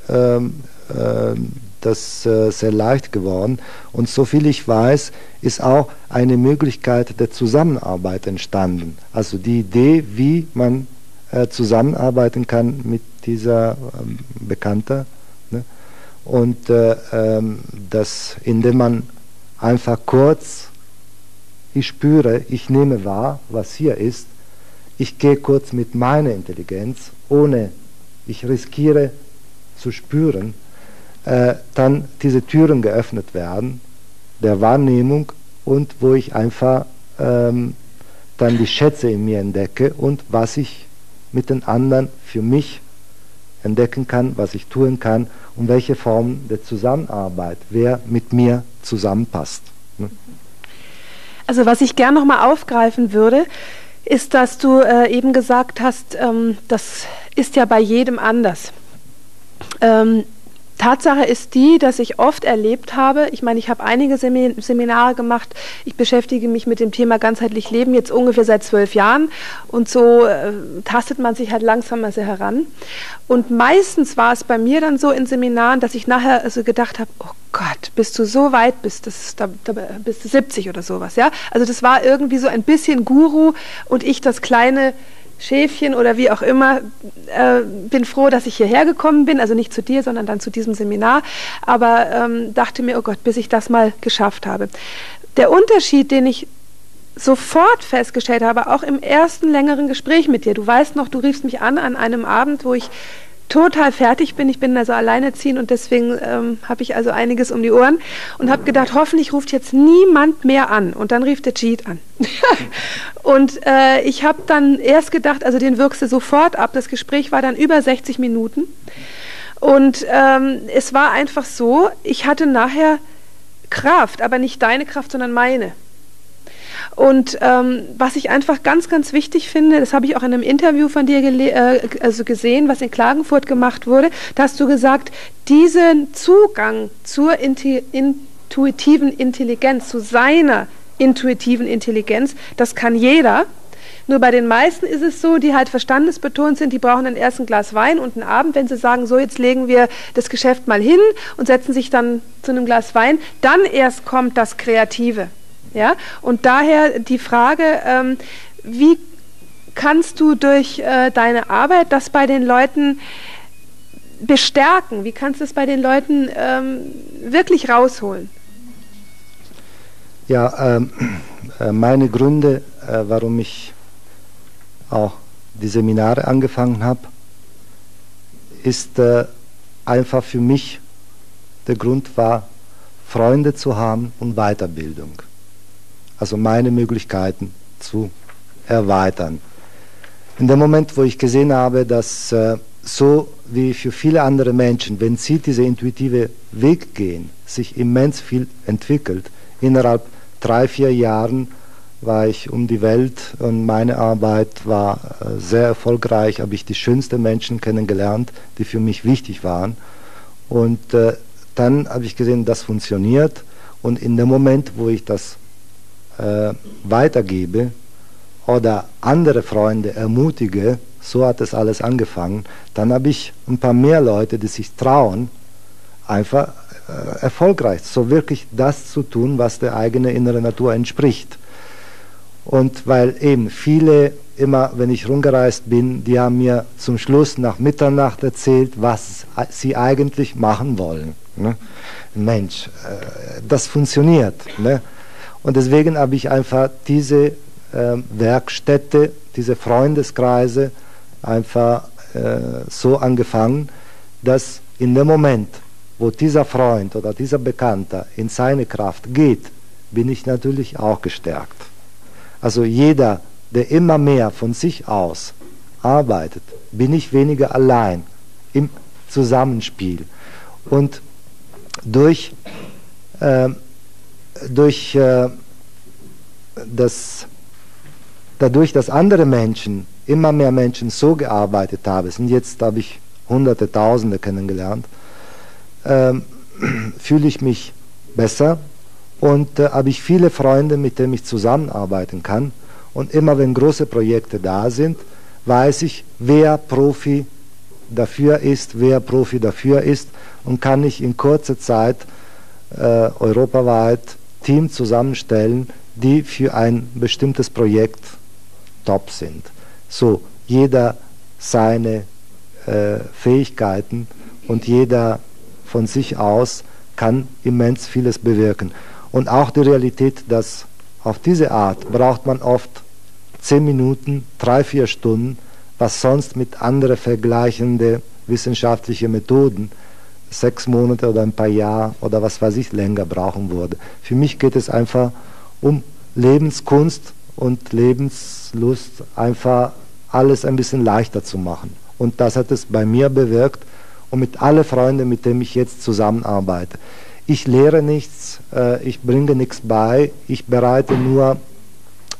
das sehr leicht geworden. Und soviel ich weiß, ist auch eine Möglichkeit der Zusammenarbeit entstanden. Also die Idee, wie man zusammenarbeiten kann mit dieser Bekannter. Ne? Und das, indem man einfach kurz, ich spüre, ich nehme wahr, was hier ist, ich gehe kurz mit meiner Intelligenz, ich riskiere zu spüren, dann diese Türen geöffnet werden, der Wahrnehmung und wo ich einfach dann die Schätze in mir entdecke und was ich mit den anderen für mich entdecken kann, was ich tun kann und welche Form der Zusammenarbeit, wer mit mir zusammenpasst. Ne? Also was ich gern nochmal aufgreifen würde, ist, dass du eben gesagt hast, das ist ja bei jedem anders. Tatsache ist die, dass ich oft erlebt habe, ich meine, ich habe einige Seminare gemacht, ich beschäftige mich mit dem Thema ganzheitlich Leben jetzt ungefähr seit 12 Jahren und so tastet man sich halt langsam mal so heran. Und meistens war es bei mir dann so in Seminaren, dass ich nachher also gedacht habe, oh Gott, bis du so weit bist, da bist du 70 oder sowas, ja. Also das war irgendwie so ein bisschen Guru und ich das kleine Schäfchen oder wie auch immer, bin froh, dass ich hierher gekommen bin, also nicht zu dir, sondern dann zu diesem Seminar, aber dachte mir, oh Gott, bis ich das mal geschafft habe. Der Unterschied, den ich sofort festgestellt habe, auch im ersten längeren Gespräch mit dir, du weißt noch, du riefst mich an einem Abend, wo ich total fertig bin. Ich bin also alleinerziehend und deswegen habe ich also einiges um die Ohren und habe gedacht, hoffentlich ruft jetzt niemand mehr an. Und dann rief der Jeet an. Und ich habe dann erst gedacht, also den wirkst du sofort ab. Das Gespräch war dann über 60 Minuten. Und es war einfach so, ich hatte nachher Kraft, aber nicht deine Kraft, sondern meine. Und was ich einfach ganz, ganz wichtig finde, das habe ich auch in einem Interview von dir gesehen, was in Klagenfurt gemacht wurde, da hast du gesagt, diesen Zugang zur intuitiven Intelligenz, zu seiner intuitiven Intelligenz, das kann jeder. Nur bei den meisten ist es so, die halt verstandesbetont sind, die brauchen dann erst ein Glas Wein und einen Abend, wenn sie sagen, so jetzt legen wir das Geschäft mal hin und setzen sich dann zu einem Glas Wein, dann erst kommt das Kreative. Ja? Und daher die Frage, wie kannst du durch deine Arbeit das bei den Leuten bestärken? Wie kannst du es bei den Leuten wirklich rausholen? Ja, meine Gründe, warum ich auch die Seminare angefangen habe, ist einfach für mich, der Grund war, Freunde zu haben und Weiterbildung. Also meine Möglichkeiten zu erweitern. In dem Moment, wo ich gesehen habe, dass so wie für viele andere Menschen, wenn sie diese intuitive Weg gehen, sich immens viel entwickelt, innerhalb 3-4 Jahren war ich um die Welt und meine Arbeit war sehr erfolgreich, habe ich die schönsten Menschen kennengelernt, die für mich wichtig waren. Und dann habe ich gesehen, das funktioniert und in dem Moment, wo ich das weitergebe oder andere Freunde ermutige, so hat es alles angefangen, dann habe ich ein paar mehr Leute, die sich trauen, einfach erfolgreich, so wirklich das zu tun, was der eigenen inneren Natur entspricht. Und weil eben viele immer, wenn ich rumgereist bin, die haben mir zum Schluss nach Mitternacht erzählt, was sie eigentlich machen wollen. Ne? Mensch, das funktioniert. Ne? Und deswegen habe ich einfach diese Werkstätte, diese Freundeskreise einfach so angefangen, dass in dem Moment, wo dieser Freund oder dieser Bekannter in seine Kraft geht, bin ich natürlich auch gestärkt. Also jeder, der immer mehr von sich aus arbeitet, bin ich weniger allein im Zusammenspiel. Und dadurch, dass andere Menschen, immer mehr Menschen so gearbeitet haben, und jetzt habe ich Hunderte, Tausende kennengelernt, fühle ich mich besser und habe ich viele Freunde, mit denen ich zusammenarbeiten kann. Und immer wenn große Projekte da sind, weiß ich, wer Profi dafür ist, und kann ich in kurzer Zeit europaweit Team zusammenstellen, die für ein bestimmtes Projekt top sind. So, jeder seine Fähigkeiten und jeder von sich aus kann immens vieles bewirken. Und auch die Realität, dass auf diese Art braucht man oft 10 Minuten, 3-4 Stunden, was sonst mit anderen vergleichenden wissenschaftlichen Methoden 6 Monate oder ein paar Jahre oder was weiß ich länger brauchen würde. Für mich geht es einfach um Lebenskunst und Lebenslust, einfach alles ein bisschen leichter zu machen. Und das hat es bei mir bewirkt und mit allen Freunden, mit denen ich jetzt zusammenarbeite. Ich lehre nichts, ich bringe nichts bei, ich bereite nur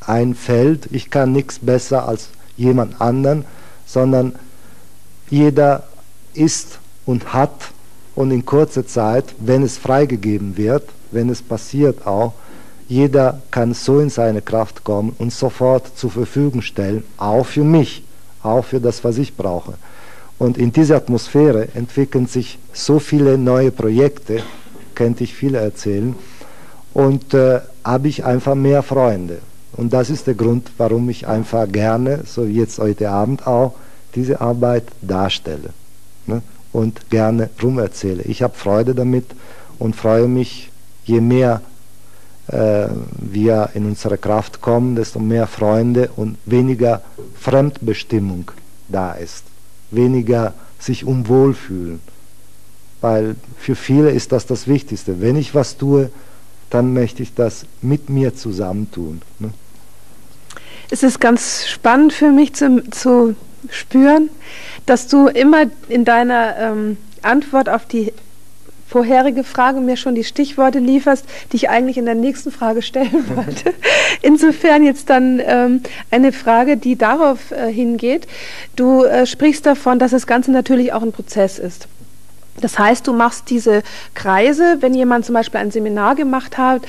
ein Feld, ich kann nichts besser als jemand anderen, sondern jeder ist und hat und in kurzer Zeit, wenn es freigegeben wird, wenn es passiert auch, jeder kann so in seine Kraft kommen und sofort zur Verfügung stellen, auch für mich, auch für das, was ich brauche. Und in dieser Atmosphäre entwickeln sich so viele neue Projekte, könnte ich viele erzählen, und habe ich einfach mehr Freunde. Und das ist der Grund, warum ich einfach gerne, so wie jetzt heute Abend auch, diese Arbeit darstelle, ne? Und gerne rumerzähle. Ich habe Freude damit und freue mich, je mehr wir in unsere Kraft kommen, desto mehr Freunde und weniger Fremdbestimmung da ist, weniger sich unwohl fühlen. Weil für viele ist das das Wichtigste. Wenn ich was tue, dann möchte ich das mit mir zusammen tun. Ne? Es ist ganz spannend für mich zu spüren, dass du immer in deiner Antwort auf die vorherige Frage mir schon die Stichworte lieferst, die ich eigentlich in der nächsten Frage stellen wollte. Insofern jetzt dann eine Frage, die darauf hingeht. Du sprichst davon, dass das Ganze natürlich auch ein Prozess ist. Das heißt, du machst diese Kreise, wenn jemand zum Beispiel ein Seminar gemacht hat,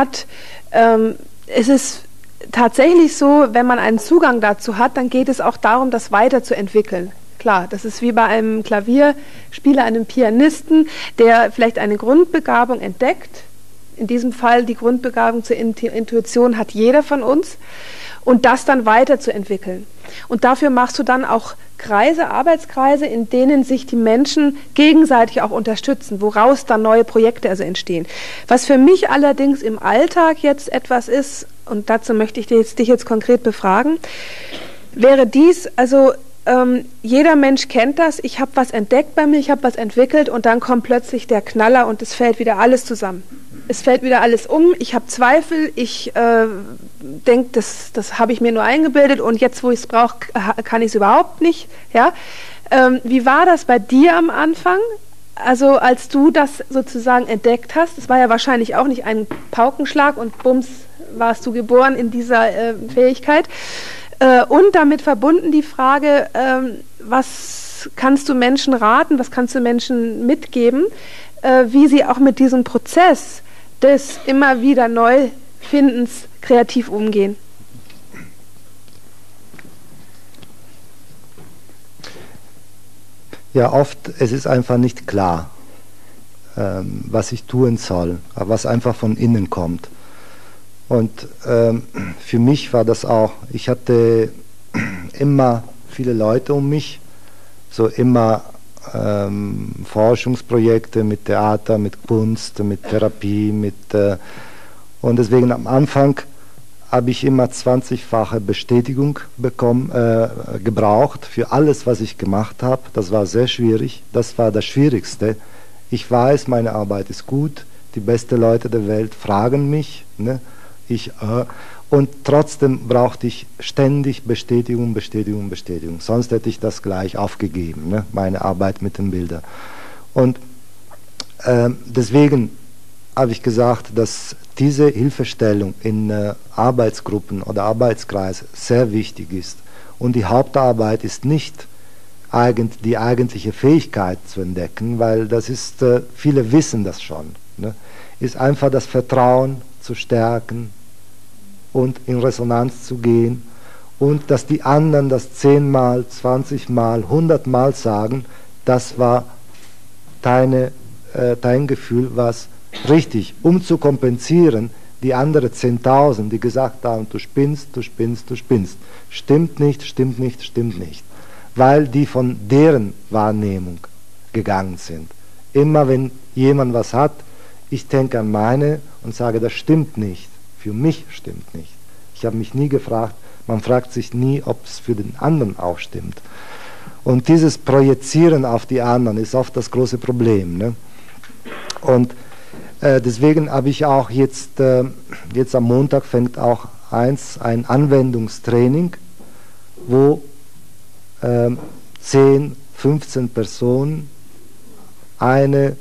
es ist tatsächlich so, wenn man einen Zugang dazu hat, dann geht es auch darum, das weiterzuentwickeln. Klar, das ist wie bei einem Klavierspieler, einem Pianisten, der vielleicht eine Grundbegabung entdeckt. In diesem Fall die Grundbegabung zur Intuition hat jeder von uns. Und das dann weiterzuentwickeln. Und dafür machst du dann auch Kreise, Arbeitskreise, in denen sich die Menschen gegenseitig auch unterstützen, woraus dann neue Projekte also entstehen. Was für mich allerdings im Alltag jetzt etwas ist, und dazu möchte ich dich jetzt konkret befragen, wäre dies, also jeder Mensch kennt das, ich habe was entdeckt bei mir, ich habe was entwickelt und dann kommt plötzlich der Knaller und es fällt wieder alles zusammen. Es fällt wieder alles um, ich habe Zweifel, ich denke, das habe ich mir nur eingebildet und jetzt, wo ich es brauche, kann ich es überhaupt nicht. Ja? Wie war das bei dir am Anfang? Also als du das sozusagen entdeckt hast, das war ja wahrscheinlich auch nicht ein Paukenschlag und bums, warst du geboren in dieser Fähigkeit. Und damit verbunden die Frage, was kannst du Menschen raten, was kannst du Menschen mitgeben, wie sie auch mit diesem Prozess des immer wieder Neufindens kreativ umgehen? Ja, oft es ist einfach nicht klar, was ich tun soll, was einfach von innen kommt. Und für mich war das auch, ich hatte immer viele Leute um mich, so immer Forschungsprojekte mit Theater, mit Kunst, mit Therapie, und deswegen am Anfang habe ich immer 20-fache Bestätigung gebraucht für alles, was ich gemacht habe. Das war sehr schwierig, das war das Schwierigste. Ich weiß, meine Arbeit ist gut, die besten Leute der Welt fragen mich, ne? Und trotzdem brauchte ich ständig Bestätigung, Bestätigung, Bestätigung. Sonst hätte ich das gleich aufgegeben, ne? Meine Arbeit mit den Bildern. Und deswegen habe ich gesagt, dass diese Hilfestellung in Arbeitsgruppen oder Arbeitskreisen sehr wichtig ist. Und die Hauptarbeit ist nicht die eigentliche Fähigkeit zu entdecken, weil das ist, viele wissen das schon, ne? Ist einfach das Vertrauen zu stärken und in Resonanz zu gehen und dass die anderen das 10-mal, 20-mal, 100-mal sagen, das war dein Gefühl, was richtig, um zu kompensieren, die anderen 10.000, die gesagt haben, du spinnst, du spinnst, du spinnst. Stimmt nicht, stimmt nicht, stimmt nicht. Weil die von deren Wahrnehmung gegangen sind. Immer wenn jemand was hat, ich denke an meine und sage, das stimmt nicht. Für mich stimmt nicht. Ich habe mich nie gefragt, man fragt sich nie, ob es für den anderen auch stimmt. Und dieses Projizieren auf die anderen ist oft das große Problem, ne? Und deswegen habe ich auch jetzt am Montag fängt auch ein Anwendungstraining, wo 10, 15 Personen eine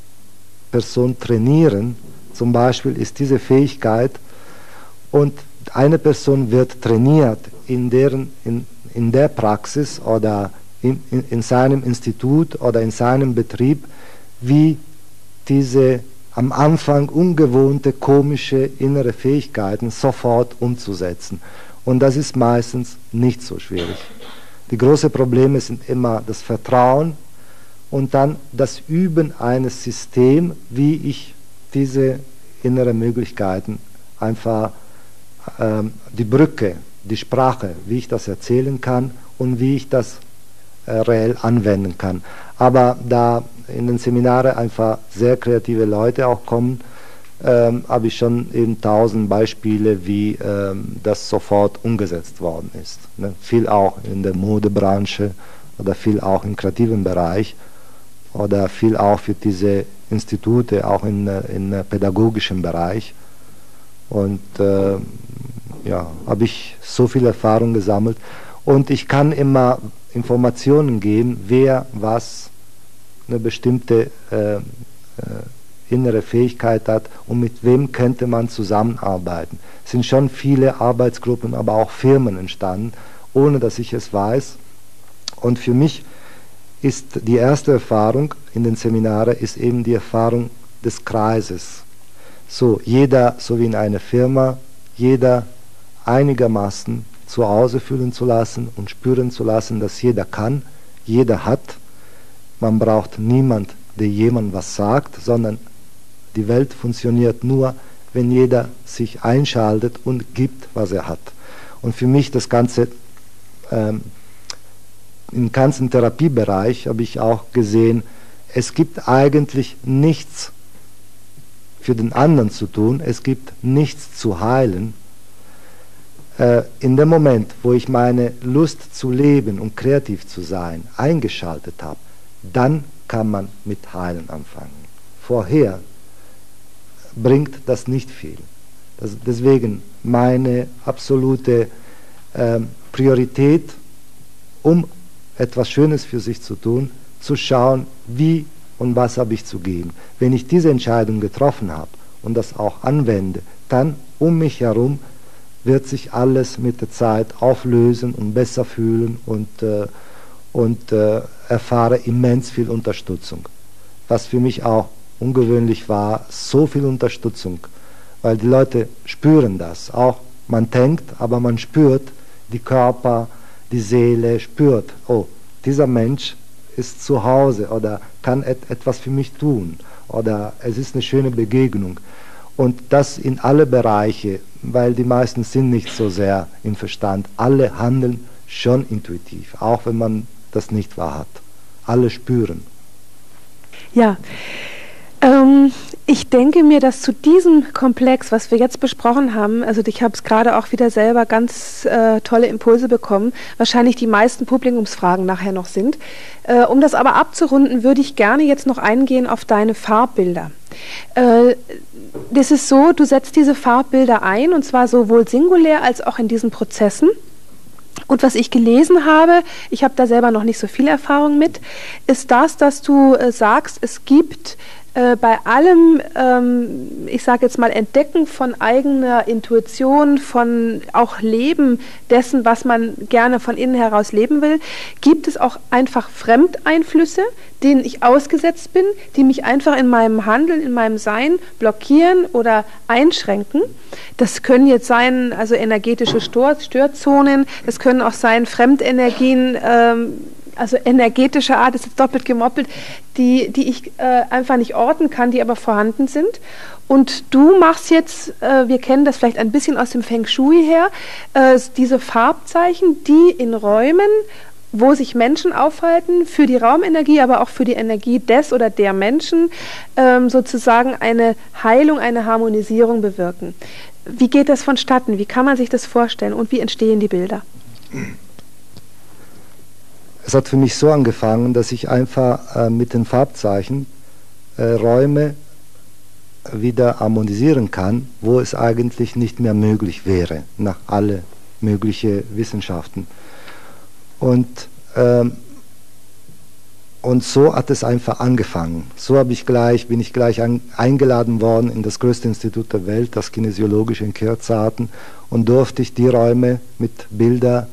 Person trainieren. Zum Beispiel ist diese Fähigkeit, und eine Person wird trainiert in der Praxis oder in seinem Institut oder in seinem Betrieb, wie diese am Anfang ungewohnte, komische innere Fähigkeiten sofort umzusetzen. Und das ist meistens nicht so schwierig. Die großen Probleme sind immer das Vertrauen und dann das Üben eines Systems, wie ich diese inneren Möglichkeiten einfach, die Brücke, die Sprache, wie ich das erzählen kann und wie ich das reell anwenden kann. Aber da in den Seminaren einfach sehr kreative Leute auch kommen, habe ich schon eben 1000 Beispiele, wie das sofort umgesetzt worden ist. Ne? Viel auch in der Modebranche oder viel auch im kreativen Bereich oder viel auch für diese Institute, auch im pädagogischen Bereich. Und ja, habe ich so viel Erfahrung gesammelt. Und ich kann immer Informationen geben, wer was eine bestimmte innere Fähigkeit hat und mit wem könnte man zusammenarbeiten. Es sind schon viele Arbeitsgruppen, aber auch Firmen entstanden, ohne dass ich es weiß. Und für mich ist die erste Erfahrung in den Seminaren ist eben die Erfahrung des Kreises. So, jeder, so wie in einer Firma, jeder einigermaßen zu Hause fühlen zu lassen und spüren zu lassen, dass jeder kann, jeder hat. Man braucht niemand, der jemand was sagt, sondern die Welt funktioniert nur, wenn jeder sich einschaltet und gibt, was er hat. Und für mich das Ganze, im ganzen Therapiebereich habe ich auch gesehen, es gibt eigentlich nichts für den anderen zu tun, es gibt nichts zu heilen. In dem Moment, wo ich meine Lust zu leben und kreativ zu sein eingeschaltet habe, dann kann man mit Heilen anfangen. Vorher bringt das nicht viel. Deswegen meine absolute Priorität, um etwas Schönes für sich zu tun, zu schauen, wie und was habe ich zu geben. Wenn ich diese Entscheidung getroffen habe und das auch anwende, dann um mich herum wird sich alles mit der Zeit auflösen und besser fühlen und erfahre immens viel Unterstützung. Was für mich auch ungewöhnlich war, so viel Unterstützung, weil die Leute spüren das. Auch man denkt, aber man spürt, die Körper, die Seele spürt, oh, dieser Mensch ist zu Hause oder kann etwas für mich tun oder es ist eine schöne Begegnung. Und das in alle Bereiche, weil die meisten sind nicht so sehr im Verstand. Alle handeln schon intuitiv, auch wenn man das nicht wahrhat. Alle spüren. Ja, ich denke mir, dass zu diesem Komplex, was wir jetzt besprochen haben, also ich habe es gerade auch wieder selber ganz tolle Impulse bekommen, wahrscheinlich die meisten Publikumsfragen nachher noch sind. Um das aber abzurunden, würde ich gerne jetzt noch eingehen auf deine Farbbilder. Das ist so, du setzt diese Farbbilder ein, und zwar sowohl singulär als auch in diesen Prozessen. Und was ich gelesen habe, ich habe da selber noch nicht so viel Erfahrung mit, ist das, dass du sagst, es gibt bei allem, ich sage jetzt mal, Entdecken von eigener Intuition, von auch Leben dessen, was man gerne von innen heraus leben will, gibt es auch einfach Fremdeinflüsse, denen ich ausgesetzt bin, die mich einfach in meinem Handeln, in meinem Sein blockieren oder einschränken. Das können jetzt sein, also energetische Störzonen, das können auch sein Fremdenergien, also energetische Art, ist jetzt doppelt gemoppelt, die ich einfach nicht orten kann, die aber vorhanden sind. Und du machst jetzt, wir kennen das vielleicht ein bisschen aus dem Feng Shui her, diese Farbzeichen, die in Räumen, wo sich Menschen aufhalten, für die Raumenergie, aber auch für die Energie des oder der Menschen, sozusagen eine Heilung, eine Harmonisierung bewirken. Wie geht das vonstatten? Wie kann man sich das vorstellen? Und wie entstehen die Bilder? Es hat für mich so angefangen, dass ich einfach mit den Farbzeichen Räume wieder harmonisieren kann, wo es eigentlich nicht mehr möglich wäre, nach alle möglichen Wissenschaften. Und so hat es einfach angefangen. So bin ich gleich eingeladen worden in das größte Institut der Welt, das Kinesiologische in Kirzarten. und durfte ich die Räume mit Bildern,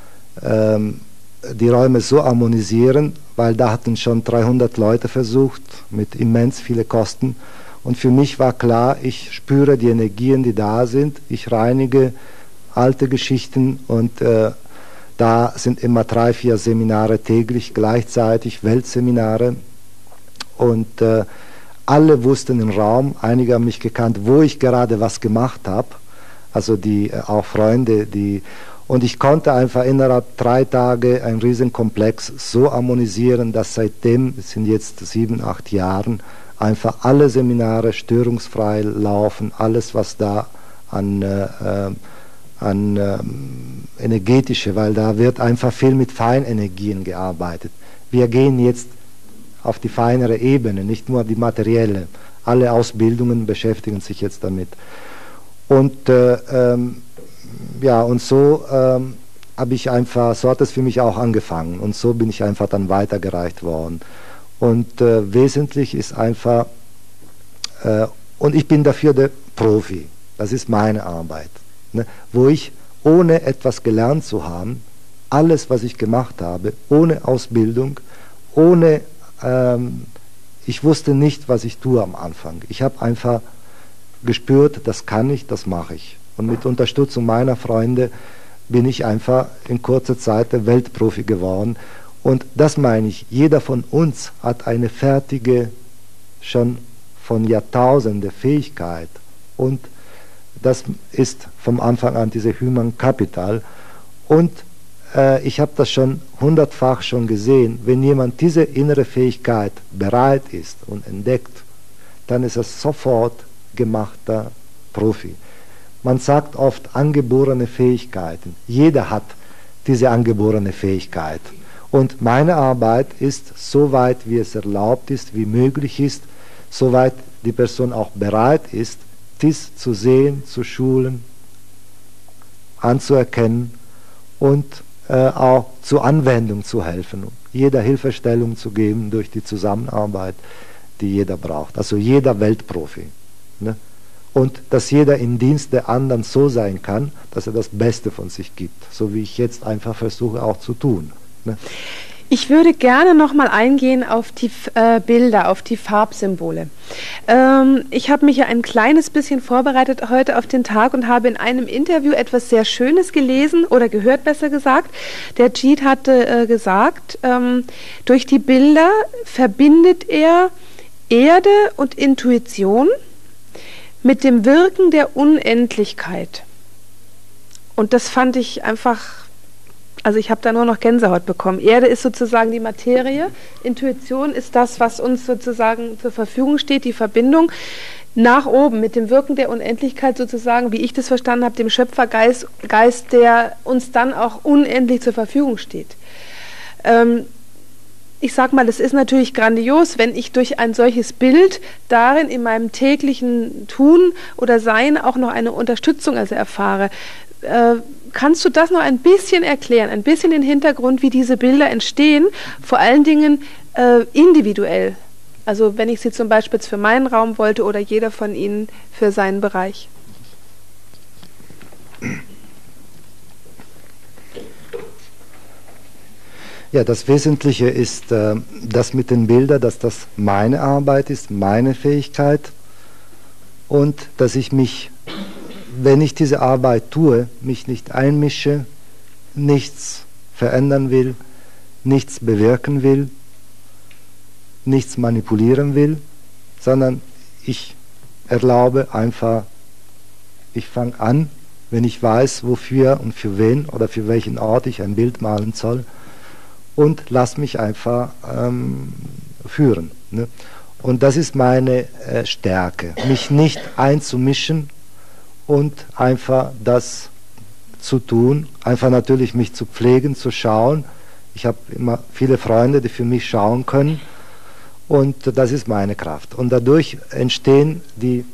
die Räume so harmonisieren, weil da hatten schon 300 Leute versucht, mit immens vielen Kosten. Und für mich war klar, ich spüre die Energien, die da sind, ich reinige alte Geschichten und da sind immer 3, 4 Seminare täglich, gleichzeitig Weltseminare. Und alle wussten im Raum, einige haben mich gekannt, wo ich gerade was gemacht habe, also die auch Freunde, und ich konnte einfach innerhalb 3 Tage einen Riesenkomplex so harmonisieren, dass seitdem, es sind jetzt 7, 8 Jahren, einfach alle Seminare störungsfrei laufen, alles was da an energetische, weil da wird einfach viel mit Feinenergien gearbeitet. Wir gehen jetzt auf die feinere Ebene, nicht nur die materielle. Alle Ausbildungen beschäftigen sich jetzt damit. Und ja, und so habe ich einfach, so hat es für mich auch angefangen und so bin ich einfach dann weitergereicht worden. Und wesentlich ist einfach, und ich bin dafür der Profi, das ist meine Arbeit, ne, wo ich ohne etwas gelernt zu haben, alles was ich gemacht habe, ohne Ausbildung, ohne, ich wusste nicht, was ich tue am Anfang. Ich habe einfach gespürt, das kann ich, das mache ich. Und mit Unterstützung meiner Freunde bin ich einfach in kurzer Zeit der Weltprofi geworden. Und das meine ich, jeder von uns hat eine fertige, schon von Jahrtausenden Fähigkeit. Und das ist vom Anfang an diese Human Capital. Und ich habe das schon 100-fach schon gesehen, wenn jemand diese innere Fähigkeit bereit ist und entdeckt, dann ist er sofort gemachter Profi. Man sagt oft angeborene Fähigkeiten. Jeder hat diese angeborene Fähigkeit. Und meine Arbeit ist, soweit wie es erlaubt ist, wie möglich ist, soweit die Person auch bereit ist, dies zu sehen, zu schulen, anzuerkennen und auch zur Anwendung zu helfen, jeder Hilfestellung zu geben durch die Zusammenarbeit, die jeder braucht. Also jeder Weltprofi. Ne? Und dass jeder im Dienst der anderen so sein kann, dass er das Beste von sich gibt, so wie ich jetzt einfach versuche auch zu tun. Ne? Ich würde gerne noch mal eingehen auf die Bilder, auf die Farbsymbole. Ich habe mich ja ein kleines bisschen vorbereitet heute auf den Tag und habe in einem Interview etwas sehr Schönes gelesen oder gehört, besser gesagt. Der Jeet hatte gesagt, durch die Bilder verbindet er Erde und Intuition mit dem Wirken der Unendlichkeit. Und das fand ich einfach, also ich habe da nur noch Gänsehaut bekommen. Erde ist sozusagen die Materie, Intuition ist das, was uns sozusagen zur Verfügung steht, die Verbindung nach oben mit dem Wirken der Unendlichkeit sozusagen, wie ich das verstanden habe, dem Schöpfergeist, der uns dann auch unendlich zur Verfügung steht. Ich sage mal, es ist natürlich grandios, wenn ich durch ein solches Bild darin in meinem täglichen Tun oder Sein auch noch eine Unterstützung also erfahre. Kannst du das noch ein bisschen erklären, ein bisschen den Hintergrund, wie diese Bilder entstehen, vor allen Dingen individuell? Also wenn ich sie zum Beispiel für meinen Raum wollte oder jeder von Ihnen für seinen Bereich. Ja, das Wesentliche ist das mit den Bildern, dass das meine Arbeit ist, meine Fähigkeit und dass ich mich, wenn ich diese Arbeit tue, mich nicht einmische, nichts verändern will, nichts bewirken will, nichts manipulieren will, sondern ich erlaube einfach, ich fange an, wenn ich weiß, wofür und für wen oder für welchen Ort ich ein Bild malen soll, und lass mich einfach führen. Ne? Und das ist meine Stärke, mich nicht einzumischen und einfach das zu tun, einfach natürlich mich zu pflegen, zu schauen. Ich habe immer viele Freunde, die für mich schauen können und das ist meine Kraft. Und dadurch entstehen die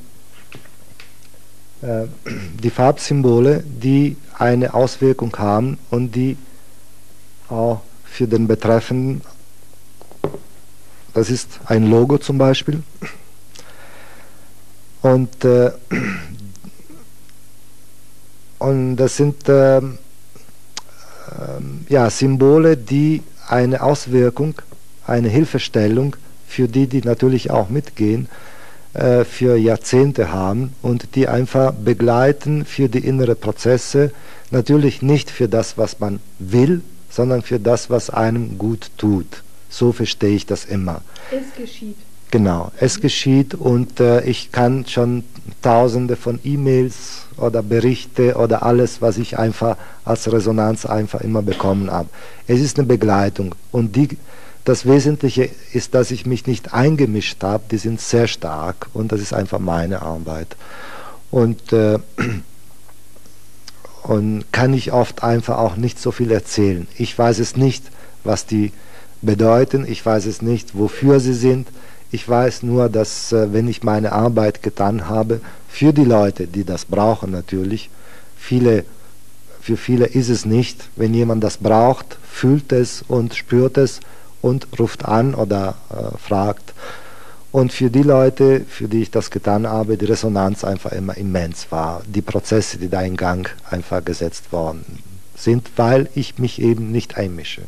Farbsymbole, die eine Auswirkung haben und die auch für den Betreffenden, das ist ein Logo zum Beispiel, und Und das sind Symbole, die eine Auswirkung, eine Hilfestellung für die natürlich auch mitgehen, für Jahrzehnte haben und die einfach begleiten für die inneren Prozesse, natürlich nicht für das, was man will, sondern für das, was einem gut tut. So verstehe ich das immer. Es geschieht. Genau, es geschieht und ich kann schon tausende von E-Mails oder Berichte oder alles, was ich einfach als Resonanz einfach immer bekommen habe. Es ist eine Begleitung und das Wesentliche ist, dass ich mich nicht eingemischt habe, die sind sehr stark und das ist einfach meine Arbeit. Und kann ich oft einfach auch nicht so viel erzählen. Ich weiß es nicht, was die bedeuten, ich weiß es nicht, wofür sie sind. Ich weiß nur, dass wenn ich meine Arbeit getan habe, für die Leute, die das brauchen natürlich, für viele ist es nicht. Wenn jemand das braucht, fühlt es und spürt es und ruft an oder fragt. Und für die Leute, für die ich das getan habe, die Resonanz einfach immer immens war. Die Prozesse, die da in Gang einfach gesetzt worden sind, weil ich mich eben nicht einmische.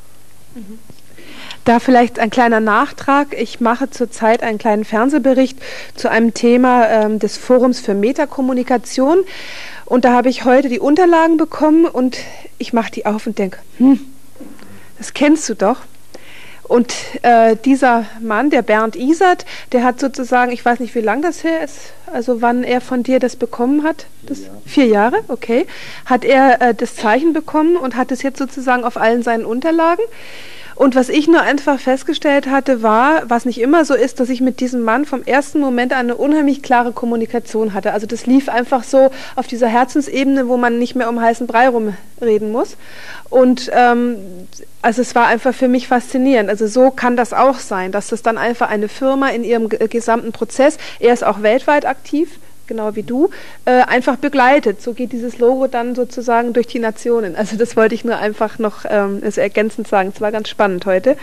Da vielleicht ein kleiner Nachtrag. Ich mache zurzeit einen kleinen Fernsehbericht zu einem Thema des Forums für Metakommunikation. Und da habe ich heute die Unterlagen bekommen und ich mache die auf und denke, das kennst du doch. Und dieser Mann, der Bernd Isert, der hat sozusagen, ich weiß nicht, wie lange das her ist, also wann er von dir das bekommen hat. 4 Jahre, okay. Hat er das Zeichen bekommen und hat es jetzt sozusagen auf allen seinen Unterlagen. Und was ich nur einfach festgestellt hatte, war, was nicht immer so ist, dass ich mit diesem Mann vom ersten Moment an eine unheimlich klare Kommunikation hatte. Also das lief einfach so auf dieser Herzensebene, wo man nicht mehr um heißen Brei rumreden muss. Und also es war einfach für mich faszinierend. Also so kann das auch sein, dass das dann einfach eine Firma in ihrem gesamten Prozess, er ist auch weltweit aktiv, genau wie du, einfach begleitet. So geht dieses Logo dann sozusagen durch die Nationen. Also das wollte ich nur einfach noch ergänzend sagen. Es war ganz spannend heute.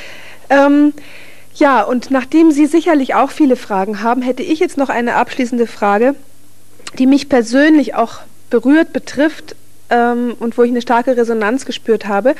Ja, und nachdem Sie sicherlich auch viele Fragen haben, hätte ich jetzt noch eine abschließende Frage, die mich persönlich auch berührt, betrifft und wo ich eine starke Resonanz gespürt habe.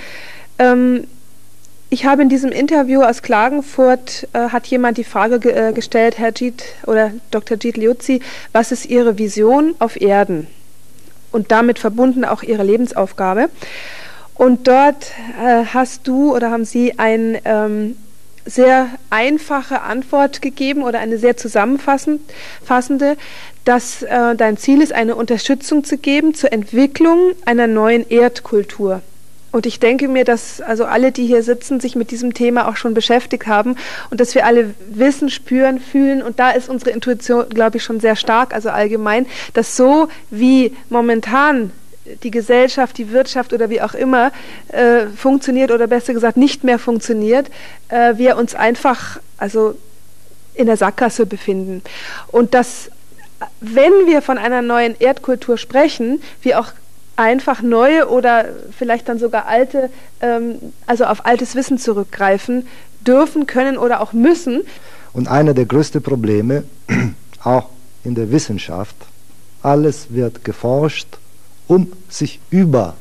Ich habe in diesem Interview aus Klagenfurt, hat jemand die Frage gestellt, Herr Djit oder Dr. Djit Liuzzi, was ist Ihre Vision auf Erden? Und damit verbunden auch Ihre Lebensaufgabe. Und dort hast du oder haben Sie eine sehr einfache Antwort gegeben oder eine sehr zusammenfassende, dass dein Ziel ist, eine Unterstützung zu geben zur Entwicklung einer neuen Erdkultur. Und ich denke mir, dass also alle, die hier sitzen, sich mit diesem Thema auch schon beschäftigt haben und dass wir alle wissen, spüren, fühlen. Und da ist unsere Intuition, glaube ich, schon sehr stark, also allgemein, dass so wie momentan die Gesellschaft, die Wirtschaft oder wie auch immer funktioniert oder besser gesagt nicht mehr funktioniert, wir uns einfach also in der Sackgasse befinden. Und dass, wenn wir von einer neuen Erdkultur sprechen, wir auch einfach neue oder vielleicht dann sogar alte, also auf altes Wissen zurückgreifen dürfen, können oder auch müssen. Und einer der größten Probleme, auch in der Wissenschaft, alles wird geforscht, um sich über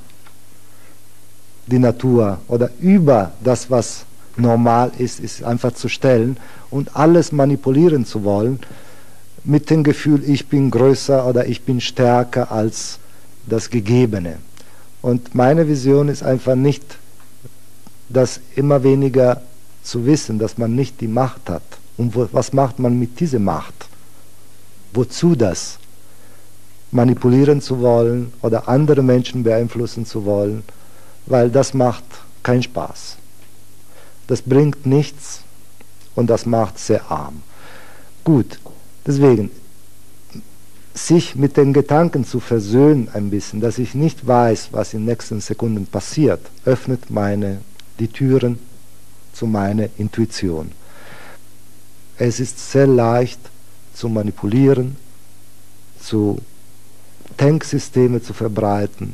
die Natur oder über das, was normal ist einfach zu stellen und alles manipulieren zu wollen, mit dem Gefühl, ich bin größer oder ich bin stärker als das Gegebene. Und meine Vision ist einfach nicht, das immer weniger zu wissen, dass man nicht die Macht hat. Und was macht man mit dieser Macht? Wozu das? Manipulieren zu wollen oder andere Menschen beeinflussen zu wollen, weil das macht keinen Spaß. Das bringt nichts und das macht sehr arm. Gut, deswegen sich mit den Gedanken zu versöhnen ein bisschen, dass ich nicht weiß, was in den nächsten Sekunden passiert, öffnet die Türen zu meiner Intuition. Es ist sehr leicht zu manipulieren, Denksysteme zu verbreiten,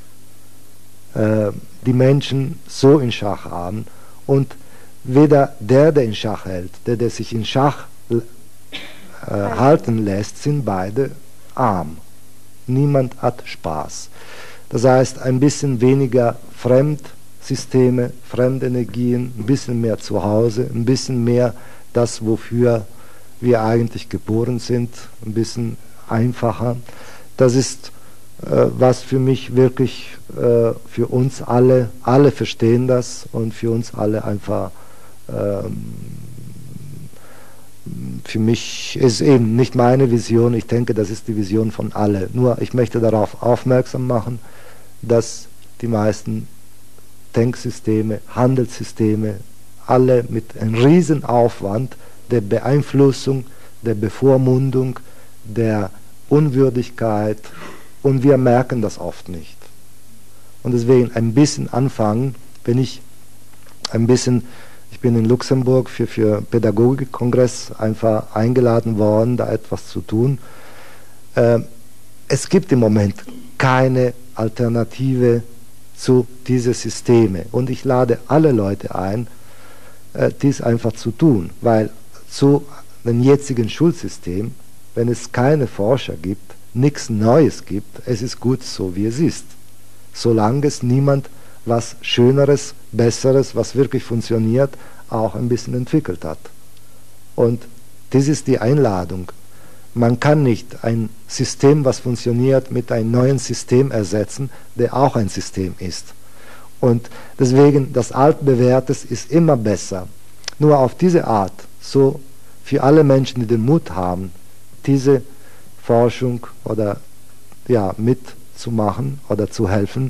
die Menschen so in Schach haben und weder der in Schach hält, der sich in Schach halten lässt, sind beide arm. niemand hat Spaß. Das heißt, ein bisschen weniger Fremdsysteme, Fremdenergien, ein bisschen mehr zu Hause, ein bisschen mehr das, wofür wir eigentlich geboren sind, ein bisschen einfacher. Das ist was für mich wirklich, für uns alle verstehen das und für uns alle einfach, für mich ist eben nicht meine Vision, ich denke, das ist die Vision von alle. Nur ich möchte darauf aufmerksam machen, dass die meisten Denksysteme, Handelssysteme, alle mit einem riesen Aufwand der Beeinflussung, der Bevormundung, der Unwürdigkeit, und wir merken das oft nicht. Und deswegen ein bisschen anfangen, wenn ich bin in Luxemburg für Pädagogikkongress einfach eingeladen worden, da etwas zu tun. Es gibt im Moment keine Alternative zu diesen Systemen. Und ich lade alle Leute ein, dies einfach zu tun, weil zu dem jetzigen Schulsystem, wenn es keine Forscher gibt, nichts Neues gibt, es ist gut so, wie es ist. Solange es niemand was Schöneres, Besseres, was wirklich funktioniert, auch ein bisschen entwickelt hat. Und das ist die Einladung. Man kann nicht ein System, was funktioniert, mit einem neuen System ersetzen, der auch ein System ist. Und deswegen, das Altbewährtes ist immer besser. Nur auf diese Art, so für alle Menschen, die den Mut haben, diese Forschung oder mitzumachen oder zu helfen,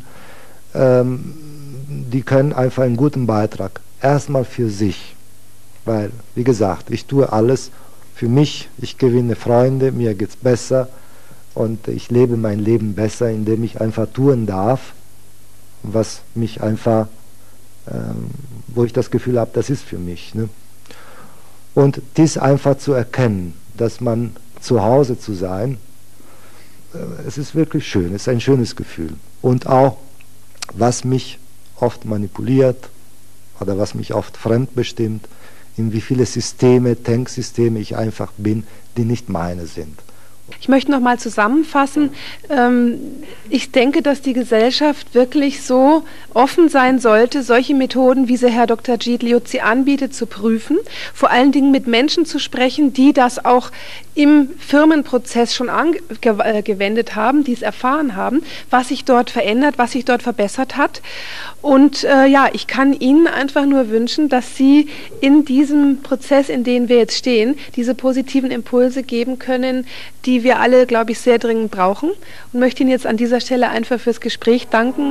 die können einfach einen guten Beitrag erstmal für sich, weil, wie gesagt, ich tue alles für mich, ich gewinne Freunde, mir geht es besser und ich lebe mein Leben besser, indem ich einfach tun darf, was mich einfach, wo ich das Gefühl habe, das ist für mich. Ne? Und dies einfach zu erkennen, dass man zu Hause zu sein, es ist wirklich schön, es ist ein schönes Gefühl. Und auch, was mich oft manipuliert oder was mich oft fremdbestimmt, in wie viele Systeme, Denksysteme ich einfach bin, die nicht meine sind. Ich möchte noch mal zusammenfassen. Ich denke, dass die Gesellschaft wirklich so offen sein sollte, solche Methoden, wie sie Herr Dr. Giedliuzzi anbietet, zu prüfen. Vor allen Dingen mit Menschen zu sprechen, die das auch im Firmenprozess schon angewendet haben, die es erfahren haben, was sich dort verändert, was sich dort verbessert hat. Und ich kann Ihnen einfach nur wünschen, dass Sie in diesem Prozess, in dem wir jetzt stehen, diese positiven Impulse geben können, die wir alle, glaube ich, sehr dringend brauchen. Und möchte Ihnen jetzt an dieser Stelle einfach fürs Gespräch danken.